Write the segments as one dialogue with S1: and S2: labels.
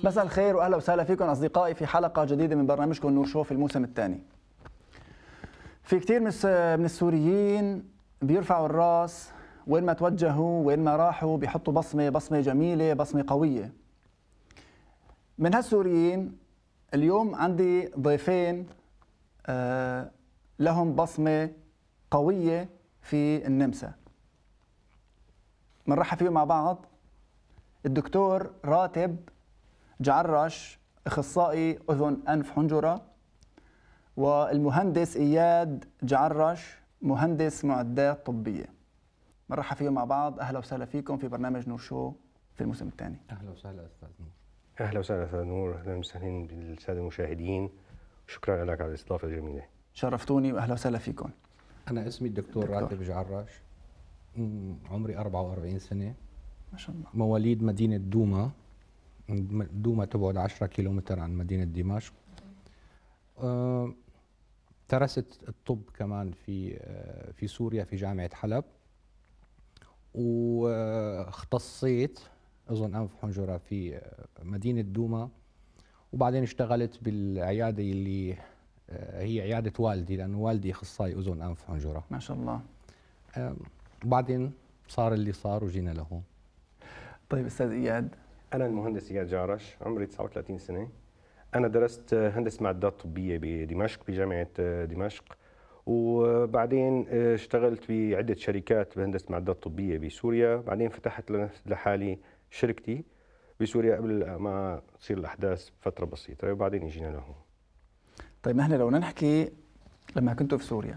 S1: مساء الخير واهلا وسهلا فيكم اصدقائي في حلقه جديده من برنامجكم نور شو في الموسم الثاني. في كثير من السوريين بيرفعوا الراس وين ما توجهوا وين ما راحوا بيحطوا بصمه جميله، بصمه قويه. من هالسوريين اليوم عندي ضيفين لهم بصمه قويه في النمسا. بنرحب فيهم مع بعض الدكتور راتب جعرش، اخصائي اذن انف حنجره، والمهندس اياد جعرش، مهندس معدات طبيه. مرحبا فيهم مع بعض، اهلا وسهلا فيكم في برنامج نور شو في الموسم الثاني.
S2: اهلا وسهلا استاذ نور.
S3: اهلا وسهلا استاذ نور، اهلا وسهلا بالساده المشاهدين، شكرا لك على الاستضافه الجميله.
S1: شرفتوني واهلا وسهلا فيكم.
S2: انا اسمي الدكتور راتب جعرش، عمري 44 سنه،
S1: ما شاء الله.
S2: مواليد مدينه دوما. دوما تبعد 10 كيلومتر عن مدينه دمشق. درست الطب كمان في سوريا في جامعه حلب، واختصيت اذن انف حنجره في مدينه دوما، وبعدين اشتغلت بالعياده اللي هي عياده والدي، لانه والدي اخصائي اذن انف حنجره.
S1: ما شاء الله.
S2: وبعدين صار اللي صار وجينا لهون.
S1: طيب استاذ اياد.
S3: انا المهندس اياد جعرش، عمري 39 سنه. انا درست هندسه معدات طبيه بدمشق بجامعه دمشق، وبعدين اشتغلت بعده شركات بهندسه معدات طبيه بسوريا، بعدين فتحت لحالي شركتي بسوريا قبل ما تصير الاحداث بفتره بسيطه، وبعدين اجينا لهون.
S1: طيب نحن لو نحكي لما كنتوا في سوريا،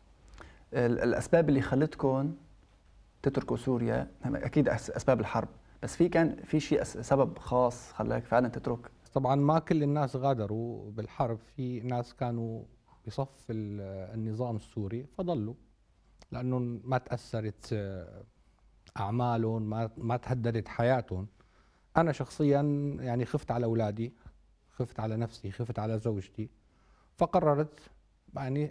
S1: الاسباب اللي خلتكم تتركوا سوريا اكيد اسباب الحرب، بس كان في شيء سبب خاص خلاك فعلا تترك؟
S2: طبعا ما كل الناس غادروا بالحرب، في ناس كانوا بصف النظام السوري فضلوا، لانه ما تاثرت اعمالهم، ما تهددت حياتهم. انا شخصيا يعني خفت على اولادي، خفت على نفسي، خفت على زوجتي، فقررت يعني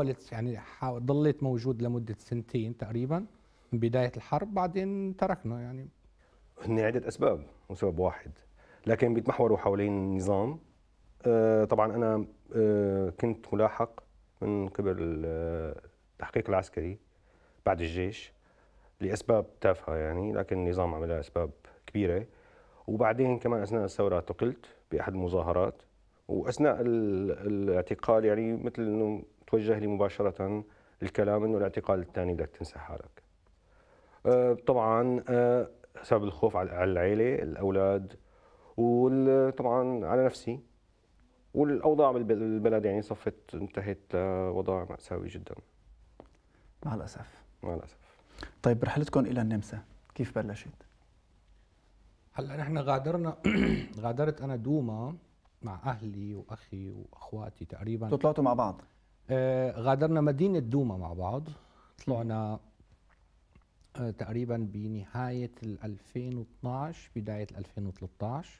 S2: ضليت موجود لمده سنتين تقريبا من بدايه الحرب، بعدين تركنا. يعني
S3: هن عده اسباب مو سبب واحد، لكن بيتمحوروا حوالين النظام. طبعا انا كنت ملاحق من قبل التحقيق العسكري بعد الجيش لاسباب تافهه يعني، لكن النظام عمل لها اسباب كبيره. وبعدين كمان اثناء الثوره اعتقلت باحد المظاهرات، واثناء الاعتقال يعني مثل انه توجه لي مباشره الكلام انه الاعتقال الثاني بدك تنسى حالك. طبعا بسبب الخوف على العائله، الاولاد، وطبعا على نفسي، والاوضاع بالبلد يعني صفت انتهت لوضع مأساوي جدا.
S1: مع الاسف.
S3: مع الاسف.
S1: طيب رحلتكم الى النمسا كيف بلشت؟
S2: هلا نحن غادرت انا دوما مع اهلي واخي واخواتي تقريبا.
S1: طلعتوا مع بعض؟
S2: غادرنا مدينه دوما مع بعض، طلعنا تقريبا بنهايه 2012 بدايه 2013.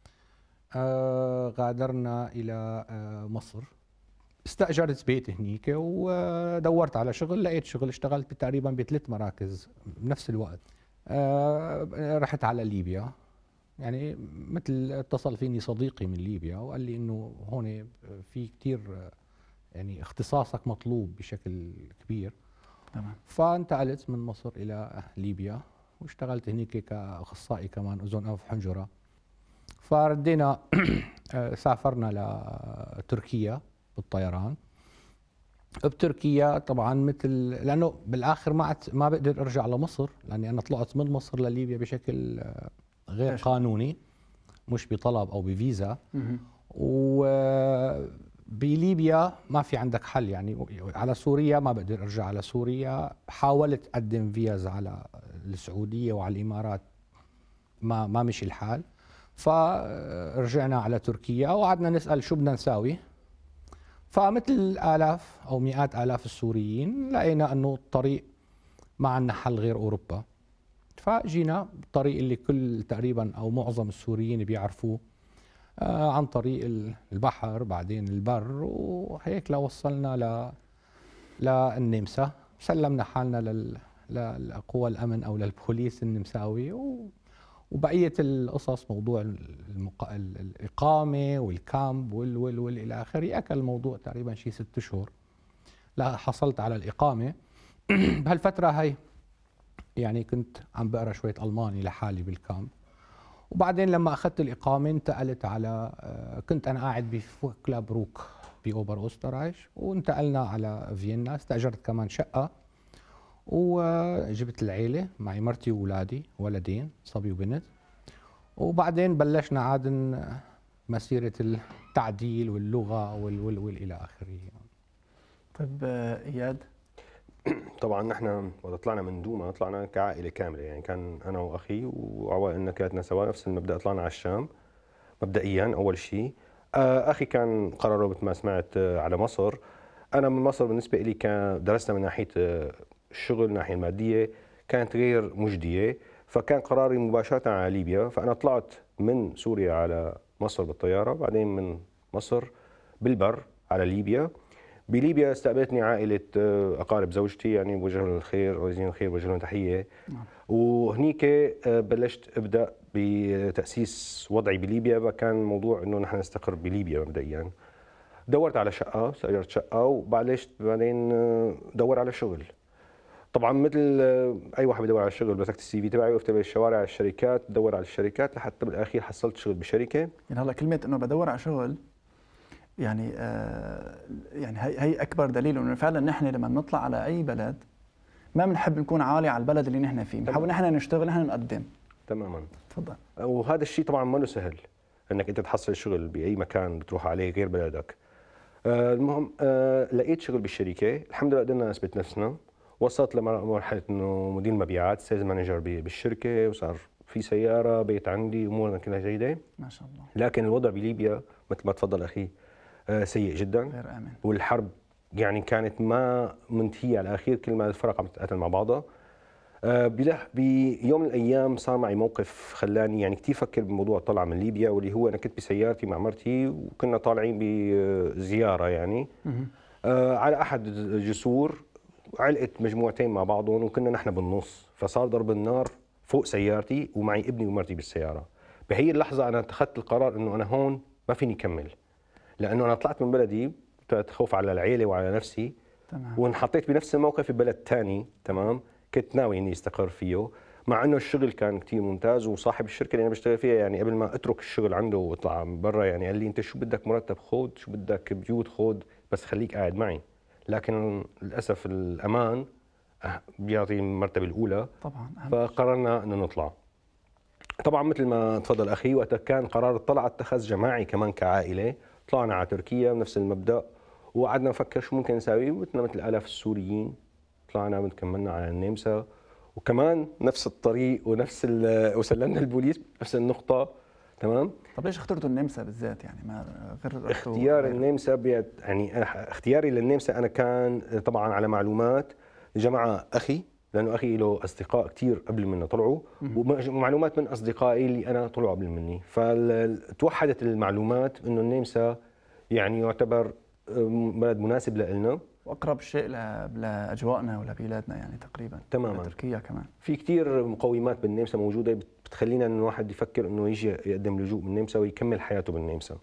S2: غادرنا الى مصر، استأجرت بيت هنيك ودورت على شغل، لقيت شغل، اشتغلت تقريبا ب3 مراكز بنفس الوقت. رحت على ليبيا، يعني مثل اتصل فيني صديقي من ليبيا وقال لي انه هون في كثير يعني اختصاصك مطلوب بشكل كبير.
S1: تمام.
S2: فانتقلت من مصر الى ليبيا واشتغلت هنيك كاخصائي كمان اذن انف حنجره. فردينا سافرنا لتركيا بالطيران. بتركيا طبعا لانه بالاخر ما بقدر ارجع لمصر، لاني انا طلعت من مصر لليبيا بشكل غير قانوني، مش بطلب او بفيزا. وبليبيا ما في عندك حل، يعني على سوريا ما بقدر ارجع على سوريا. حاولت اقدم فيز على السعوديه وعلى الامارات، ما مشي الحال. فرجعنا على تركيا وقعدنا نسال شو بدنا نساوي. فمثل آلاف أو مئات آلاف السوريين لقينا أنه الطريق ما عندنا حل غير أوروبا، فجينا بالطريق اللي كل تقريبا أو معظم السوريين بيعرفوه، عن طريق البحر بعدين البر، وهيك لوصلنا للنمسا. سلمنا حالنا لقوى الأمن أو للبوليس النمساوي، وبقيه القصص موضوع الاقامه والكامب والى اخره. اكل الموضوع تقريبا شيء 6 اشهر. لا حصلت على الاقامه. بهالفتره هي يعني كنت عم بقرا شويه الماني لحالي بالكامب. وبعدين لما اخذت الاقامه انتقلت على كنت انا قاعد بكلاب روك باوبر اوسترايش، وانتقلنا على فيينا. استاجرت كمان شقه وجبت العيله معي، مرتي واولادي، ولدين صبي وبنت. وبعدين بلشنا عاد مسيره التعديل واللغه والى اخره.
S1: طيب اياد،
S3: طبعا نحن وقت طلعنا من دوما طلعنا كعائله كامله، يعني كان انا واخي وعوائلنا كلاتنا سوا نفس المبدا. طلعنا على الشام مبدئيا اول شيء. اخي كان قراره مثل ما سمعت على مصر. انا من مصر بالنسبه لي كان درسنا من ناحيه الشغل، الناحيه الماديه كانت غير مجديه، فكان قراري مباشره على ليبيا. فانا طلعت من سوريا على مصر بالطياره، بعدين من مصر بالبر على ليبيا. بليبيا استقبلتني عائلة أقارب زوجتي، يعني بوجه لهم الخير وجزيهم الخير وجه لهم تحية. وهنيك بلشت أبدأ بتأسيس وضعي بليبيا. كان الموضوع إنه نحن نستقر بليبيا مبدئيا. دورت على شقة، استأجرت شقة، وبعدين دور على شغل. طبعا مثل أي واحد بدور على شغل، مسكت السي في تبعي وقفت بالشوارع الشركات، بدور على الشركات لحتى بالأخير حصلت شغل بشركة.
S1: يعني هلا كلمة إنه بدور على شغل يعني يعني هي اكبر دليل انه فعلا نحن لما بنطلع على اي بلد ما بنحب نكون عالي على البلد اللي نحن فيه، بنحاول نحن نشتغل، نحن نقدم.
S3: تماما.
S1: تفضل.
S3: وهذا الشيء طبعا ما له سهل انك انت تحصل شغل باي مكان بتروح عليه غير بلدك. المهم لقيت شغل بالشركه، الحمد لله قدرنا نثبت نفسنا. وصلت لمرحله انه مدير مبيعات، سيلز مانجر بالشركه، وصار في سياره، بيت عندي، امورنا كلها جيده
S1: ما شاء الله.
S3: لكن الوضع بليبيا مثل ما تفضل اخي سيء جدا،
S1: غير آمن.
S3: والحرب يعني كانت ما منتهية على الأخير، كل ما الفرق عم تتقاتل مع بعضها. بيوم من الأيام صار معي موقف خلاني يعني كثير فكر بموضوع الطلعة من ليبيا، واللي هو أنا كنت بسيارتي مع مرتي وكنا طالعين بزيارة يعني على أحد الجسور. علقت مجموعتين مع بعضهم وكنا نحن بالنص، فصار ضرب النار فوق سيارتي ومعي ابني ومرتي بالسيارة. بهي اللحظة أنا اتخذت القرار إنه أنا هون ما فيني كمل، لانه انا طلعت من بلدي خوف على العيله وعلى نفسي.
S1: تمام.
S3: وانحطيت بنفس الموقف في بلد ثاني. تمام. كنت ناوي اني استقر فيه، مع انه الشغل كان كثير ممتاز، وصاحب الشركه اللي انا بشتغل فيها يعني قبل ما اترك الشغل عنده واطلع برا يعني قال لي انت شو بدك مرتب خذ، شو بدك بيوت خذ، بس خليك قاعد معي. لكن للاسف الامان بيعطي المرتبه الاولى.
S1: طبعا.
S3: فقررنا انه نطلع. طبعا مثل ما تفضل اخي، وقتها كان قرار الطلعه اتخذ جماعي كمان كعائله. طلعنا على تركيا بنفس المبدا، وقعدنا نفكر شو ممكن نساوي مثلنا مثل الاف السوريين. طلعنا كملنا على النمسا، وكمان نفس الطريق ونفس وسلمنا البوليس بنفس النقطه. تمام.
S1: طب ليش اخترتوا النمسا بالذات يعني ما غير
S3: اختيار النمسا يعني اختياري للنمسا انا كان طبعا على معلومات جماعه اخي، لانه اخي له اصدقاء كثير قبل منا طلعوا، ومعلومات من اصدقائي اللي انا طلعوا قبل مني. فتوحدت المعلومات انه النمسا يعني يعتبر بلد مناسب لنا،
S1: واقرب شيء لاجوائنا ولبلادنا يعني تقريبا.
S3: تماما.
S1: تركيا كمان في
S3: كثير مقومات بالنمسا موجوده بتخلينا انه الواحد يفكر انه يجي يقدم لجوء بالنمسا ويكمل حياته بالنمسا.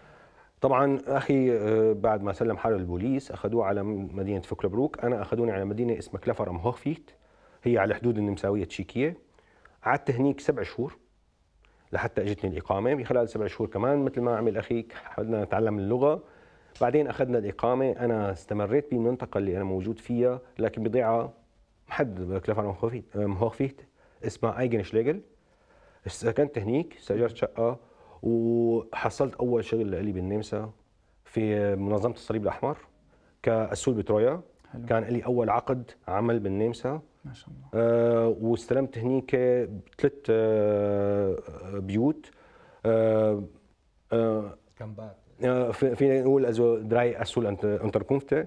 S3: طبعا اخي بعد ما سلم حاله للبوليس اخذوه على مدينه فوكلبروك، انا اخذوني على مدينه اسمها كلافر ام هوخفيت، هي على حدود النمساويه التشيكيه. قعدت هنيك 7 شهور لحتى اجتني الاقامه. بخلال 7 شهور كمان مثل ما عمل اخيك حاولنا نتعلم اللغه، بعدين اخذنا الاقامه. انا استمريت بالمنطقه اللي انا موجود فيها، لكن بضيعه محد كلافر ام هوخفيت اسمها ايجن شليجل. سكنت هنيك، استاجرت شقه، وحصلت اول شغل لي بالنمسا في منظمه الصليب الاحمر كاسول بترويا.
S1: حلو.
S3: كان لي اول عقد عمل بالنمسا
S1: ما شاء الله.
S3: واستلمت هنيك 3 بيوت.
S2: كامبات
S3: فينا نقول ازو دراي اسول انتركونفته.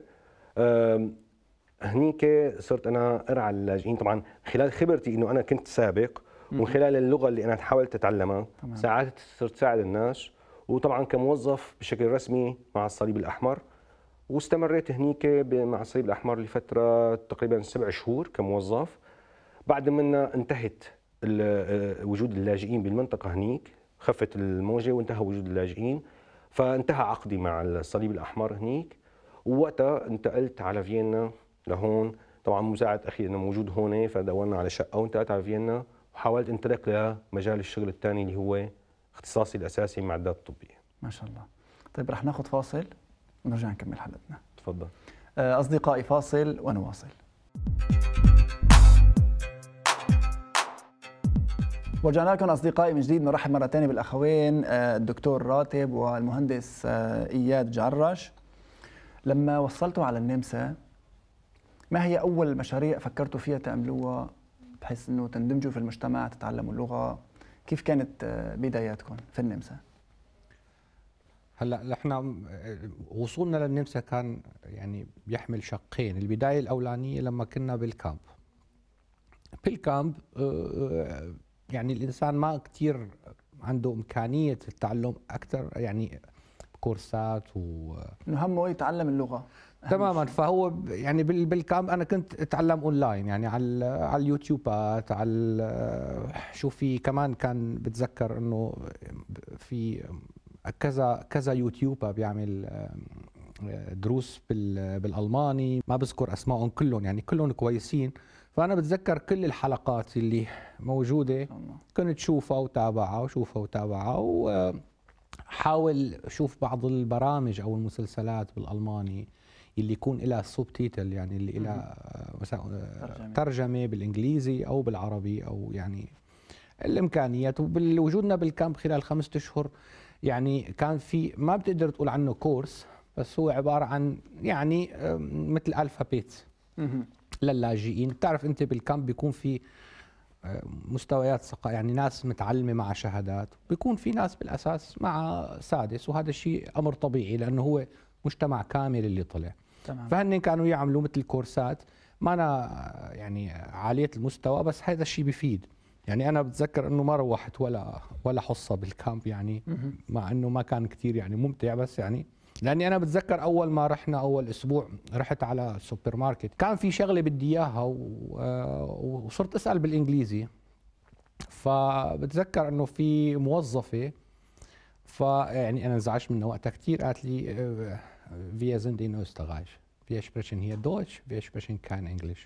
S3: هنيك صرت انا ارعى اللاجئين. طبعا خلال خبرتي انه انا كنت سابق، ومن خلال اللغه اللي انا حاولت اتعلمها ساعدت، صرت ساعد الناس. وطبعا كموظف بشكل رسمي مع الصليب الاحمر، واستمريت هنيك مع الصليب الاحمر لفتره تقريبا 7 شهور كموظف. بعد منا انتهت وجود اللاجئين بالمنطقه هنيك، خفت الموجه وانتهى وجود اللاجئين، فانتهى عقدي مع الصليب الاحمر هنيك، ووقتها انتقلت على فيينا لهون. طبعا مساعد اخي انه موجود هون، فدورنا على شقه وانتقلت على فيينا، وحاولت انطلق لمجال الشغل الثاني اللي هو اختصاصي الاساسي المعدات الطبيه.
S1: ما شاء الله. طيب رح ناخذ فاصل ونرجع نكمل حلقتنا.
S3: تفضل.
S1: أصدقائي فاصل ونواصل. ورجعنا لكم أصدقائي من جديد. نرحب مرة ثانية بالأخوين الدكتور راتب والمهندس إياد جعرش. لما وصلتوا على النمسا، ما هي أول مشاريع فكرتوا فيها تعملوها بحيث أنه تندمجوا في المجتمع، تتعلموا اللغة؟ كيف كانت بداياتكم في النمسا؟
S2: هلا احنا وصولنا للنمسا كان يعني بيحمل شقين. البدايه الاولانيه لما كنا بالكامب. بالكامب يعني الانسان ما كثير عنده امكانيه التعلم اكثر، يعني كورسات
S1: انه همه يتعلم اللغه
S2: تماما. فهو يعني بالكامب انا كنت اتعلم اونلاين، يعني على اليوتيوبات، على شو في كمان كان بتذكر انه في كذا يوتيوبر بيعمل دروس بالالماني، ما بذكر اسمائهم كلهم، يعني كلهم كويسين. فانا بتذكر كل الحلقات اللي موجوده كنت شوفها وتابعها وحاول اشوف بعض البرامج او المسلسلات بالالماني اللي يكون لها سب تيتل، يعني اللي لها مثلا ترجمه بالانجليزي او بالعربي، او يعني الامكانيات. وبوجودنا بالكامب خلال 5 اشهر يعني كان في، ما بتقدر تقول عنه كورس، بس هو عباره عن يعني مثل الفابيت للاجئين. بتعرف انت بالكامب بيكون في مستويات يعني ناس متعلمه مع شهادات، بيكون في ناس بالاساس مع سادس، وهذا الشيء امر طبيعي لانه هو مجتمع كامل اللي طلع.
S1: تمام.
S2: فهن كانوا يعملوا مثل كورسات، ما أنا يعني عالية المستوى، بس هذا الشيء بيفيد. يعني أنا بتذكر إنه ما روحت ولا حصة بالكامب، يعني مع إنه ما كان كتير يعني ممتع، بس يعني لأني أنا بتذكر أول ما رحنا أول أسبوع رحت على السوبر ماركت، كان في شغلة بدي إياها وصرت أسأل بالإنجليزي. فبتذكر إنه في موظفة، فيعني أنا انزعجت منها وقتها كتير، قالت لي Wir sind in Österreich. Wir sprechen hier Deutsch, wir sprechen kein Englisch.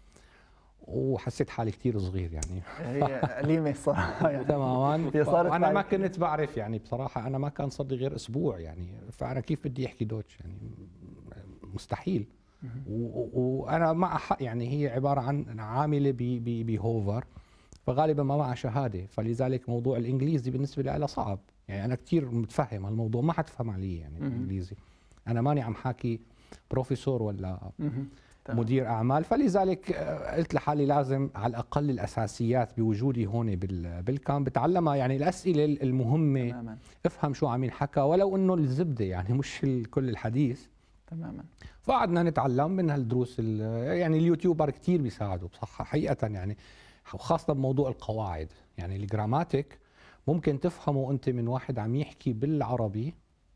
S2: وحسيت حالي كثير صغير يعني.
S1: هي قليمة صراحة يعني.
S2: تماما.
S1: هي صارت
S2: وأنا ما كنت بعرف يعني بصراحة، أنا ما كان صار لي غير أسبوع يعني، فأنا كيف بدي أحكي دوتش يعني؟ مستحيل. وأنا مع حق، يعني هي عبارة عن عاملة بهوفر، فغالبا ما معها شهادة، فلذلك موضوع الإنجليزي بالنسبة لها صعب. يعني أنا كثير متفهم الموضوع، ما حتفهم علي يعني الإنجليزي. أنا ماني عم حاكي بروفيسور ولا مدير أعمال، فلذلك قلت لحالي لازم على الأقل الأساسيات بوجودي هون بالكامب بتعلمها، يعني الأسئلة المهمة تماما. افهم شو عم ينحكى ولو إنه الزبدة، يعني مش كل الحديث.
S1: تماما.
S2: فقعدنا نتعلم من هالدروس، يعني اليوتيوبر كتير بيساعدوا بصراحة حقيقة، يعني وخاصة بموضوع القواعد، يعني الجراماتيك ممكن تفهمه أنت من واحد عم يحكي بالعربي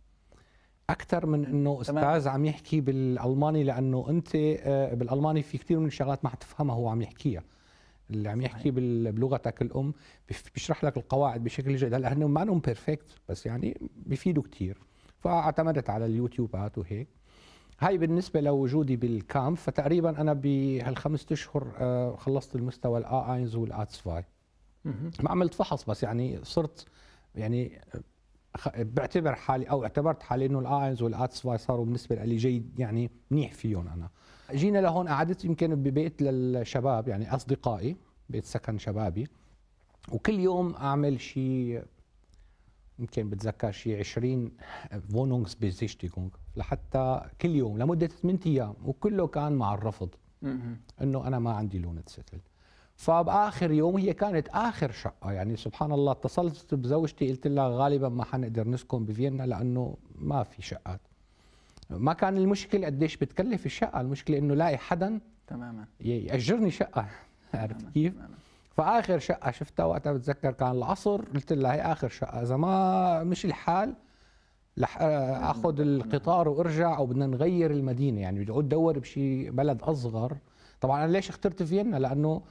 S2: أكثر من إنه أستاذ عم يحكي بالألماني، لأنه أنت بالألماني في كثير من الشغلات ما حتفهمها هو عم يحكيها. اللي عم يحكي بلغتك الأم بيشرح لك القواعد بشكل جيد. هلا هن ما لهم بيرفكت، بس يعني بيفيدوا كثير. فاعتمدت على اليوتيوبات وهيك. هاي بالنسبة لوجودي بالكامب. فتقريبا أنا بهال5 أشهر خلصت المستوى الA1 والA2. ما عملت فحص، بس يعني صرت يعني بعتبر حالي او اعتبرت حالي انه الA1 والA2 صاروا بالنسبه لي جيد، يعني منيح فيهم. انا جينا لهون، قعدت يمكن ببيت للشباب، يعني اصدقائي، بيت سكن شبابي، وكل يوم اعمل شيء، يمكن بتذكر شيء 20 Wohnungsbesichtigung لحتى كل يوم لمده 8 ايام، وكله كان مع الرفض انه انا ما عندي لون تستل. فبآخر يوم، هي كانت آخر شقة، يعني سبحان الله، اتصلت بزوجتي قلت لها غالبا ما حنقدر نسكن بفيينا لأنه ما في شقات. ما كان المشكلة قديش بتكلف الشقة، المشكلة إنه لاقي حدا
S1: تماما
S2: يأجرني شقة. عرفت كيف؟ فآخر شقة شفتها وقتها بتذكر كان العصر، قلت لها هي آخر شقة، إذا ما مش الحال رح آخذ القطار وارجع، أو بدنا نغير المدينة، يعني بدي أدور بشي بلد أصغر. طبعا أنا ليش اخترت فيينا؟ لأنه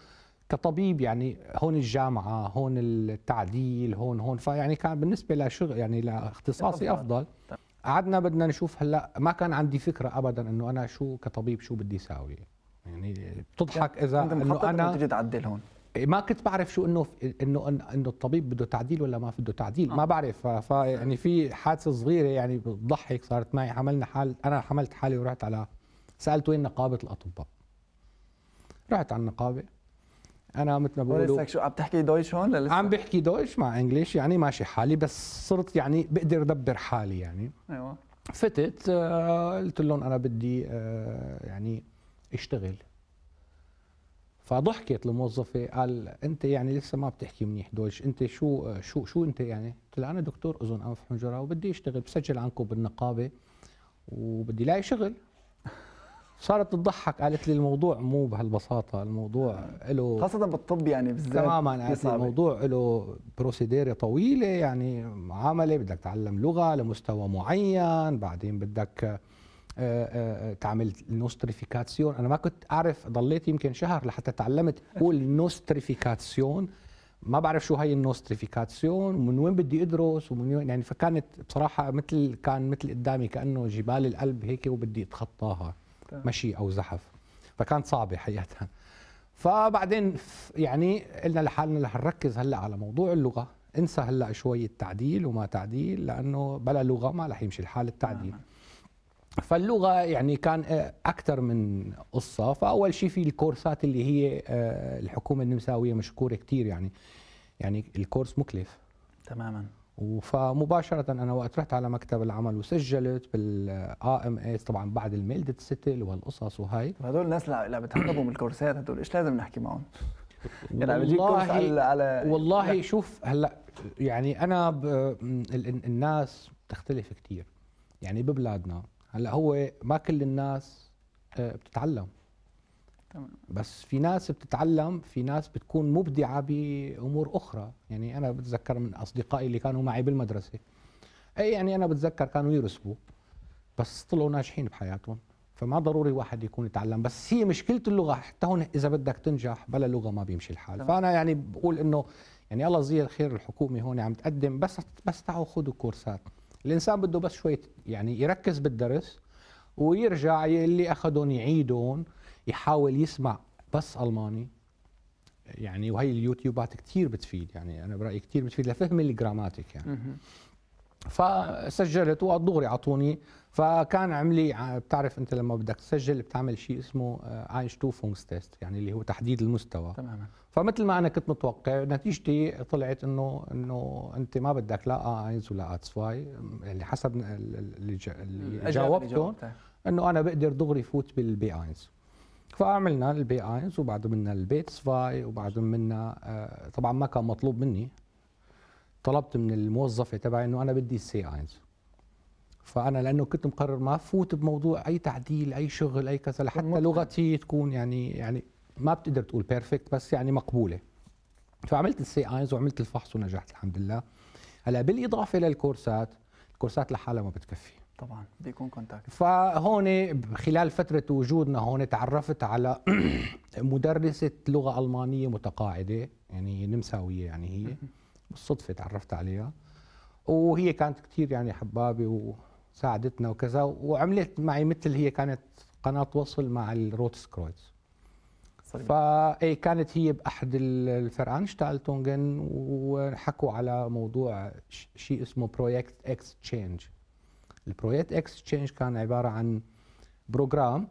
S2: كطبيب يعني هون الجامعه، هون التعديل، هون فيعني كان بالنسبه لشغل يعني لاختصاصي افضل. قعدنا بدنا نشوف. هلا ما كان عندي فكره ابدا انه انا شو كطبيب شو بدي اساوي. يعني بتضحك اذا انه انا
S1: تيجي تعدل هون.
S2: ما كنت بعرف شو انه الطبيب بده تعديل ولا ما بده تعديل. ما بعرف. فيعني في حادثه صغيره يعني بتضحك صارت معي. انا حملت حالي ورحت على سالت وين نقابه الاطباء. رحت على النقابه. انا مثل ما بقولوا
S1: شو عم تحكي دويش هون لسه؟
S2: عم بحكي دويش مع انجليش يعني ماشي حالي، بس صرت يعني بقدر ادبر حالي يعني.
S1: ايوه.
S2: فتت قلت لهم انا بدي يعني اشتغل. فضحكت الموظفه قال انت يعني لسه ما بتحكي منيح دويش، انت شو انت يعني؟ قلت لها انا دكتور اذن انف حنجره وبدي اشتغل، بسجل عنكم بالنقابه وبدي لاقي شغل. صارت تضحك قالت لي الموضوع مو بهالبساطه، الموضوع له
S1: خاصه بالطب يعني بالذات
S2: تماما. قالت لي الموضوع له بروسيدير طويله، يعني معامله بدك تتعلم لغه لمستوى معين، بعدين بدك تعمل نوستريفيكاسيون. انا ما كنت اعرف، ضليت يمكن شهر لحتى تعلمت اقول نوستريفيكاسيون. ما بعرف شو هي النوستريفيكاسيون ومن وين بدي ادرس ومن وين يعني. فكانت بصراحه كان مثل قدامي كانه جبال القلب هيك وبدي اتخطاها مشي او زحف. فكانت صعبه حقيقه. فبعدين يعني قلنا لحالنا رح نركز هلا على موضوع اللغه، انسى هلا شويه تعديل وما تعديل، لانه بلا لغه ما رح يمشي الحال التعديل. فاللغه يعني كان اكثر من قصه. فاول شيء في الكورسات اللي هي الحكومه النمساويه مشكوره كثير يعني الكورس مكلف
S1: تماما.
S2: فمباشره انا وقت رحت على مكتب العمل وسجلت بالAMS طبعا بعد الميل ديتستل وهالقصص وهي.
S1: هدول الناس اللي بتهربوا من الكورسات هدول ايش لازم نحكي معهم؟ يعني عم بجيب كورس على
S2: والله شوف هلا يعني انا الناس بتختلف كثير يعني ببلادنا. هلا هو ما كل الناس بتتعلم، بس في ناس بتتعلم، في ناس بتكون مبدعه بامور اخرى. يعني انا بتذكر من اصدقائي اللي كانوا معي بالمدرسه، اي يعني انا بتذكر كانوا يرسبوا بس طلعوا ناجحين بحياتهم. فما ضروري واحد يكون يتعلم، بس هي مشكله اللغه. حتى هون اذا بدك تنجح بلا لغه ما بيمشي الحال. فانا يعني بقول انه يعني الله يجزيها الخير الحكومه هون عم تقدم، بس تعالوا خذوا كورسات. الانسان بده بس شويه يعني يركز بالدرس ويرجع اللي اخذهم يعيدهم، يحاول يسمع بس الماني يعني. وهي اليوتيوبات كثير بتفيد يعني، انا برايي كثير بتفيد لفهم الجراماتيك يعني. فسجلت ودغري اعطوني. فكان عملي بتعرف انت لما بدك تسجل بتعمل شيء اسمه اينشتوفونغز تيست يعني اللي هو تحديد المستوى.
S1: تماما.
S2: فمثل ما انا كنت متوقع نتيجتي طلعت انه انت ما بدك لا اينز ولا اتسواي يعني حسب اللي جاوبتهم انه انا بقدر دغري فوت بالبي اينز. فعملنا البي اينز وبعد منا البيتس فاي وبعد منا طبعا ما كان مطلوب مني. طلبت من الموظفه تبعي انه انا بدي السي اينز. فانا لانه كنت مقرر ما فوت بموضوع اي تعديل اي شغل اي كذا لحتى لغتي تكون يعني ما بتقدر تقول بيرفكت بس يعني مقبوله. فعملت السي اينز وعملت الفحص ونجحت الحمد لله. هلا بالاضافه للكورسات، الكورسات لحالها ما بتكفي
S1: طبعا بيكون كونتاكت.
S2: فهون خلال فتره وجودنا هون تعرفت على مدرسه لغه المانيه متقاعده يعني نمساويه يعني هي بالصدفه تعرفت عليها وهي كانت كثير يعني حبابه وساعدتنا وكذا وعملت معي مثل هي كانت قناه وصل مع الروتس كرويز. فاي كانت هي باحد الفرانشتالتونجن وحكوا على موضوع شيء اسمه بروجكت اكستشينج. البروجكت اكستشينج كان عباره عن بروجرام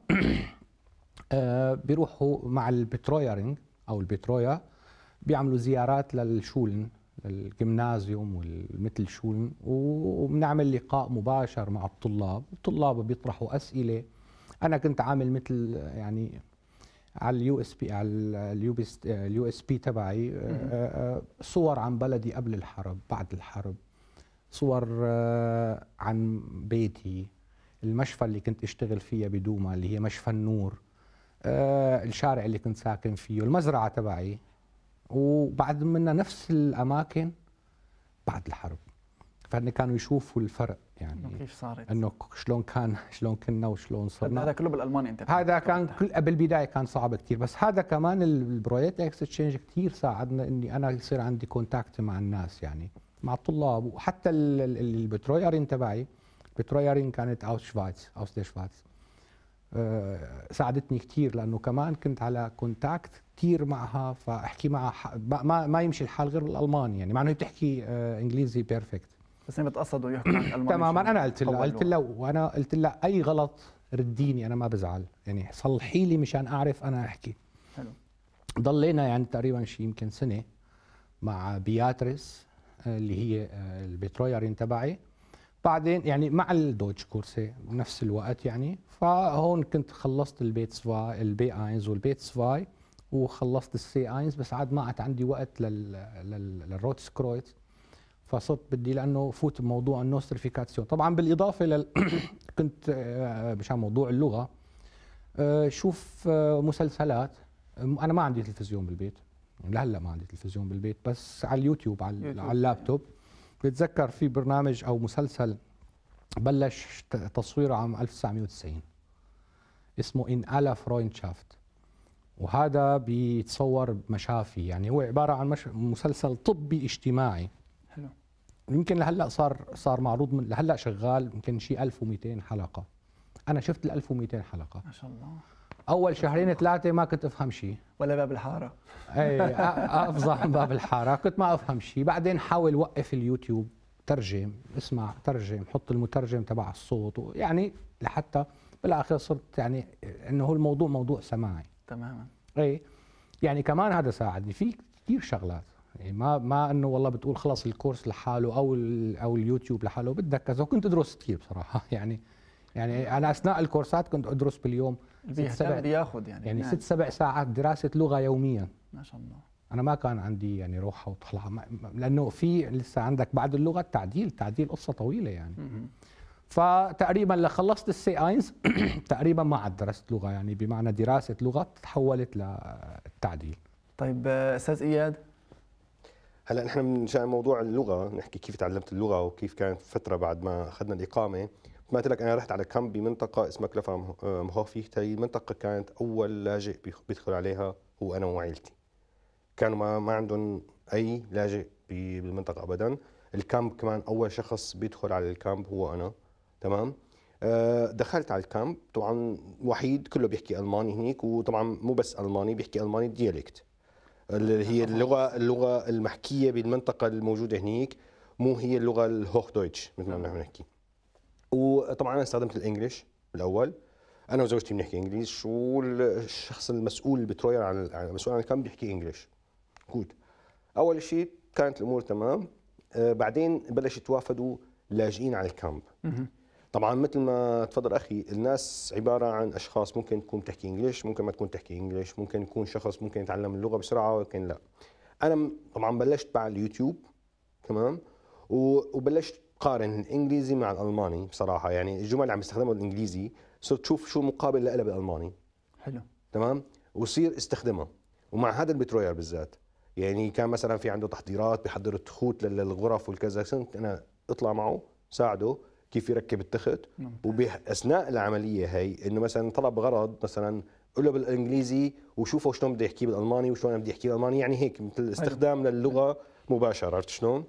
S2: بيروحوا مع البترويرنج او البترويا بيعملوا زيارات للشولن للجيمنازيوم والمثل شولن وبنعمل لقاء مباشر مع الطلاب بيطرحوا اسئله. انا كنت عامل مثل يعني على اليو اس بي تبعي صور عن بلدي قبل الحرب بعد الحرب، صور عن بيتي، المشفى اللي كنت اشتغل فيها بدوما اللي هي مشفى النور، الشارع اللي كنت ساكن فيه، المزرعه تبعي، وبعد منا نفس الاماكن بعد الحرب. فهن كانوا يشوفوا الفرق يعني
S1: كيف صارت؟
S2: انه شلون كنا وشلون صرنا.
S1: هذا كله بالالماني انت
S2: هذا كان بالبدايه كان صعب كثير، بس هذا كمان البروجكت اكستشينج كثير ساعدنا اني انا يصير عندي كونتاكت مع الناس، يعني مع الطلاب، وحتى البترويرين تبعي. البترويرين كانت اوسليشفاتس ساعدتني كثير، لانه كمان كنت على كونتاكت كثير معها، فاحكي معها ما يمشي الحال غير بالالماني، يعني مع انه بتحكي انجليزي بيرفكت.
S1: بس انا بتقصد ويحكي معك الماني.
S2: تماما. انا قلت لها اي غلط رديني، انا ما بزعل، يعني صلحي لي مشان اعرف انا احكي.
S1: حلو.
S2: ضلينا يعني تقريبا شيء يمكن سنه مع بياتريس اللي هي البترويرين تبعي، بعدين يعني مع الدوتش كورسي بنفس الوقت يعني. فهون كنت خلصت البي اينز والبيتس فاي، وخلصت السي اينز، بس عاد ما عاد عندي وقت للروتس كرويت، فصرت بدي لانه فوت بموضوع النوستريفيكاسيون. طبعا بالاضافه كنت مشان موضوع اللغه شوف مسلسلات. انا ما عندي تلفزيون بالبيت لهلا، ما عندي تلفزيون بالبيت، بس على اليوتيوب على اللابتوب. بتذكر في برنامج او مسلسل بلش تصويره عام 1990 اسمه إن ألا فرويندشافت، وهذا بيتصور بمشافي، يعني هو عباره عن مسلسل طبي اجتماعي.
S1: حلو.
S2: يمكن لهلا صار معروض من لهلا شغال، يمكن شيء 1200 حلقه. انا شفت ال 1200 حلقه
S1: ما شاء الله.
S2: اول شهرين ثلاثه ما كنت افهم شيء،
S1: ولا باب الحاره.
S2: اي افظع من باب الحاره، كنت ما افهم شيء. بعدين حاول وقف اليوتيوب، ترجم، اسمع ترجم، حط المترجم تبع الصوت، يعني لحتى بالاخير صرت يعني انه هو الموضوع موضوع سماعي
S1: تماما.
S2: اي يعني كمان هذا ساعدني في كثير شغلات، يعني ما انه والله بتقول خلص الكورس لحاله او اليوتيوب لحاله، بدك كذا. وكنت ادرس كثير بصراحه يعني انا اثناء الكورسات كنت ادرس باليوم
S1: بياخذ يعني
S2: 6-7 ساعات دراسه لغه يوميا.
S1: ما شاء الله.
S2: انا ما كان عندي يعني روحه وطلعه، لانه في لسه عندك بعد اللغه التعديل قصه طويله يعني. فتقريبا لخلصت السي اينز تقريبا ما عاد درست لغه، يعني بمعنى دراسه لغه تحولت للتعديل.
S1: طيب استاذ اياد،
S3: هلا نحن من موضوع اللغه نحكي كيف تعلمت اللغه وكيف كانت فتره بعد ما اخذنا الاقامه. ما قلت لك انا رحت على كامب بمنطقه اسمها كلفا مهوفيخت. هي المنطقه كانت اول لاجئ بيدخل عليها هو انا وعائلتي. كانوا ما عندهم اي لاجئ بالمنطقه ابدا. الكامب كمان اول شخص بيدخل على الكامب هو انا. تمام. دخلت على الكامب، طبعا وحيد كله بيحكي الماني هنيك، وطبعا مو بس الماني، بيحكي الماني ديالكت اللي هي اللغه المحكيه بالمنطقه الموجوده هنيك، مو هي اللغه الهوخ دويتش مثل ما نحن نحكي. وطبعا انا استخدمت الانجليش بالاول، انا وزوجتي بنحكي انجليش، والشخص المسؤول البتروير المسؤول عن الكامب بيحكي انجليش. جود. اول شيء كانت الامور تمام. بعدين بلش يتوافدوا لاجئين على الكامب. طبعا مثل ما تفضل اخي، الناس عباره عن اشخاص ممكن تكون تحكي انجليش، ممكن ما تكون تحكي انجليش، ممكن يكون شخص ممكن يتعلم اللغه بسرعه وممكن لا. انا طبعا بلشت مع اليوتيوب تمام، وبلشت قارن الانجليزي مع الالماني بصراحه. يعني الجمل اللي عم بستخدمها بالانجليزي صرت تشوف شو مقابل لها بالالماني.
S1: حلو.
S3: تمام. وصير استخدمها. ومع هذا البتروير بالذات، يعني كان مثلا في عنده تحضيرات، بيحضر التخوت للغرف والكذا، كنت انا اطلع معه ساعده كيف يركب التخت. وباثناء العمليه هي انه مثلا طلب غرض، مثلا قول له بالانجليزي وشوفه شلون بده يحكيه بالالماني وشلون انا بدي احكيه بالالماني، يعني هيك مثل استخدام للغه مباشره. عرفت شلون؟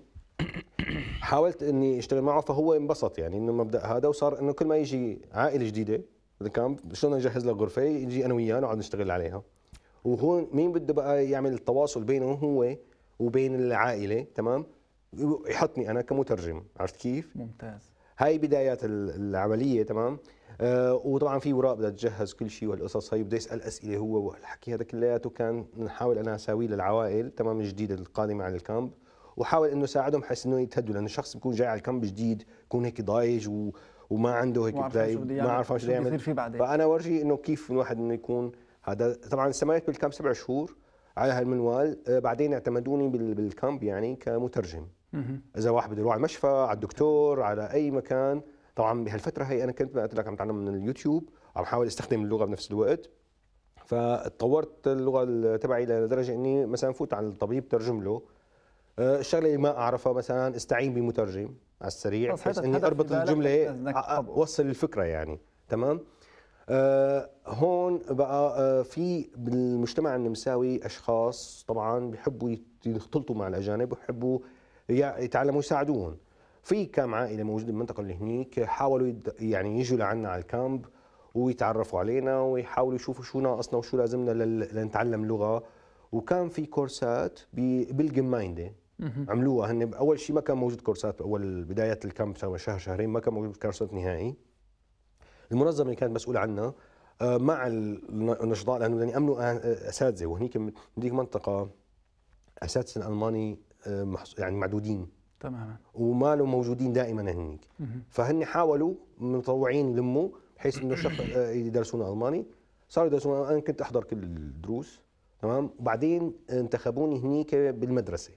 S3: حاولت اني اشتغل معه، فهو انبسط يعني انه المبدا هذا، وصار انه كل ما يجي عائله جديده بالكامب شلون نجهز له غرفه، يجي انا وياه نقعد نشتغل عليها. وهون مين بده بقى يعمل التواصل بينه هو وبين العائله، تمام، يحطني انا كمترجم. عرفت كيف؟
S1: ممتاز.
S3: هاي بدايات العمليه. تمام. وطبعا في اوراق بدها تجهز كل شيء والقصص هي، بده يسال اسئله هو، والحكي هذا كلياته كان نحاول انا اساويه للعوائل تمام الجديده القادمه على الكامب، وحاول انه ساعدهم بحيث انه يتهدوا، لانه الشخص بيكون جاي على الكامب جديد، بيكون هيك ضايج وما عنده هيك ما عارف شو بده يعمل. فانا اورجيه انه كيف الواحد انه يكون هذا. طبعا استمريت بالكامب 7 شهور على هالمنوال. بعدين اعتمدوني بالكامب يعني كمترجم. اذا واحد بده يروح على المشفى، على الدكتور، على اي مكان. طبعا بهالفتره هي انا كنت قلت لك عم اتعلم من اليوتيوب، عم حاول استخدم اللغه بنفس الوقت. فتطورت اللغه تبعي لدرجه اني مثلا فوت على الطبيب ترجم له الشغله اللي ما اعرفها مثلا استعين بمترجم على السريع
S1: بس
S3: بحيث
S1: حتى
S3: اني
S1: في
S3: اربط
S1: بالك
S3: الجمله
S1: إنك تطبق.
S3: اوصل الفكره يعني. تمام. هون بقى في بالمجتمع النمساوي اشخاص طبعا بيحبوا يختلطوا مع الاجانب ويحبوا يتعلموا يساعدوهم. في كم عائله موجوده بالمنطقه اللي هنيك حاولوا يعني يجوا لعنا على الكامب ويتعرفوا علينا ويحاولوا يشوفوا شو ناقصنا وشو لازمنا لنتعلم لغه. وكان في كورسات بالجمايندة عملوها هن. اول شيء ما كان موجود كورسات باول بدايات الكامب، شهر شهرين ما كان موجود كورسات نهائي. المنظمه اللي كانت مسؤوله عنها مع النشطاء لانه بدهم يامنوا اساتذه، وهنيك بديك منطقه اساتذه الالماني يعني معدودين
S1: تماما،
S3: وما له موجودين دائما هنيك. فهن حاولوا متطوعين يلموا بحيث انه يدرسون الماني. صاروا يدرسون، انا كنت احضر كل الدروس. تمام. وبعدين انتخبوني هنيك بالمدرسه.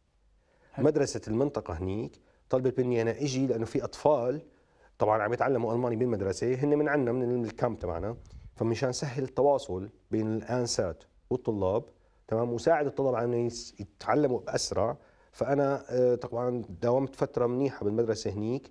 S3: مدرسه المنطقه هنيك طلبت مني انا اجي لانه في اطفال طبعا عم يتعلموا الماني بالمدرسه، هن من عندنا من الكامب تبعنا، فمشان سهل التواصل بين الانسات والطلاب. تمام. وساعد الطلاب على انه يتعلموا باسرع. فانا طبعا داومت فتره منيحه بالمدرسه هنيك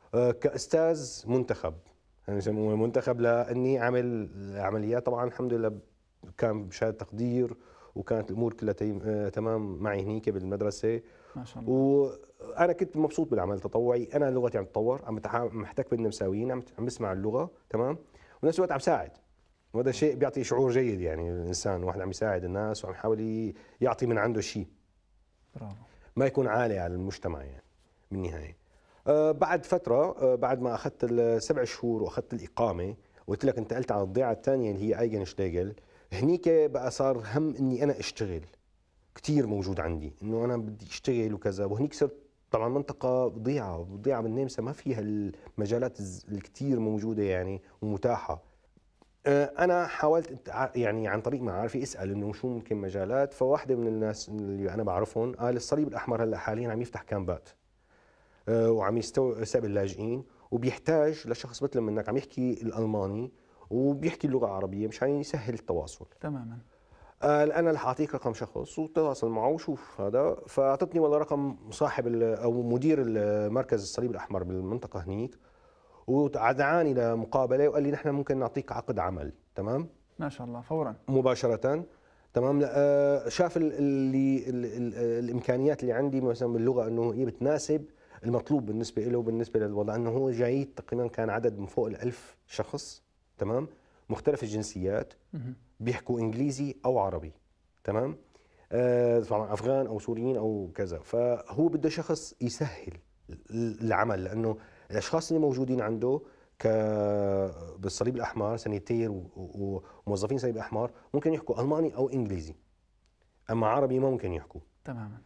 S3: كاستاذ منتخب، يعني يسموه منتخب لاني اعمل عمليات. طبعا الحمد لله كان بشهاده تقدير وكانت الامور كلها تمام معي هنيك بالمدرسه
S1: ما شاء الله.
S3: وانا كنت مبسوط بالعمل التطوعي. انا لغتي عم تطور، عم محتك بالنمساويين، عم بسمع اللغه. تمام. ونفس الوقت عم ساعد، وهذا شيء بيعطي شعور جيد يعني الانسان واحد عم يساعد الناس وعم يحاول يعطي من عنده شيء،
S1: برافو.
S3: ما يكون عالي على المجتمع يعني بالنهايه. بعد فتره بعد ما اخذت ال7 شهور واخذت الاقامه، وقلت لك انتقلت على الضيعه الثانيه اللي هي ايجن شتيجل. هنيك بقى صار هم اني انا اشتغل كثير موجود عندي، انه انا بدي اشتغل وكذا. وهنيك صرت طبعا منطقه ضيعه بالنمسا ما فيها المجالات الكثير موجوده يعني ومتاحه. انا حاولت يعني عن طريق معارفي اسال انه شو ممكن مجالات. فواحده من الناس اللي انا بعرفهم قال الصليب الاحمر هلا حاليا عم يفتح كامبات وعم يستقبل لاجئين، وبيحتاج لشخص مثل منك عم يحكي الالماني وبيحكي اللغه العربيه مشان يسهل التواصل.
S1: تماما.
S3: انا رح اعطيك رقم شخص وتواصل معه وشوف هذا. فاعطتني والله رقم صاحب او مدير مركز الصليب الاحمر بالمنطقه هنيك، ودعاني لمقابله وقال لي نحن ممكن نعطيك عقد عمل. تمام.
S1: ما شاء الله، فورا
S3: مباشره. تمام. شاف الامكانيات اللي عندي مثلا باللغه انه هي بتناسب المطلوب بالنسبه له وبالنسبه للوضع، انه هو جاي تقريبا كان عدد من فوق ال1000 شخص. تمام. مختلف الجنسيات، بيحكوا انجليزي او عربي. تمام. طبعا افغان او سوريين او كذا. فهو بده شخص يسهل العمل، لانه الاشخاص اللي موجودين عنده بالصليب الاحمر سانيتير وموظفين الصليب الاحمر ممكن يحكوا الماني او انجليزي، اما عربي ما ممكن يحكوا
S1: تماما.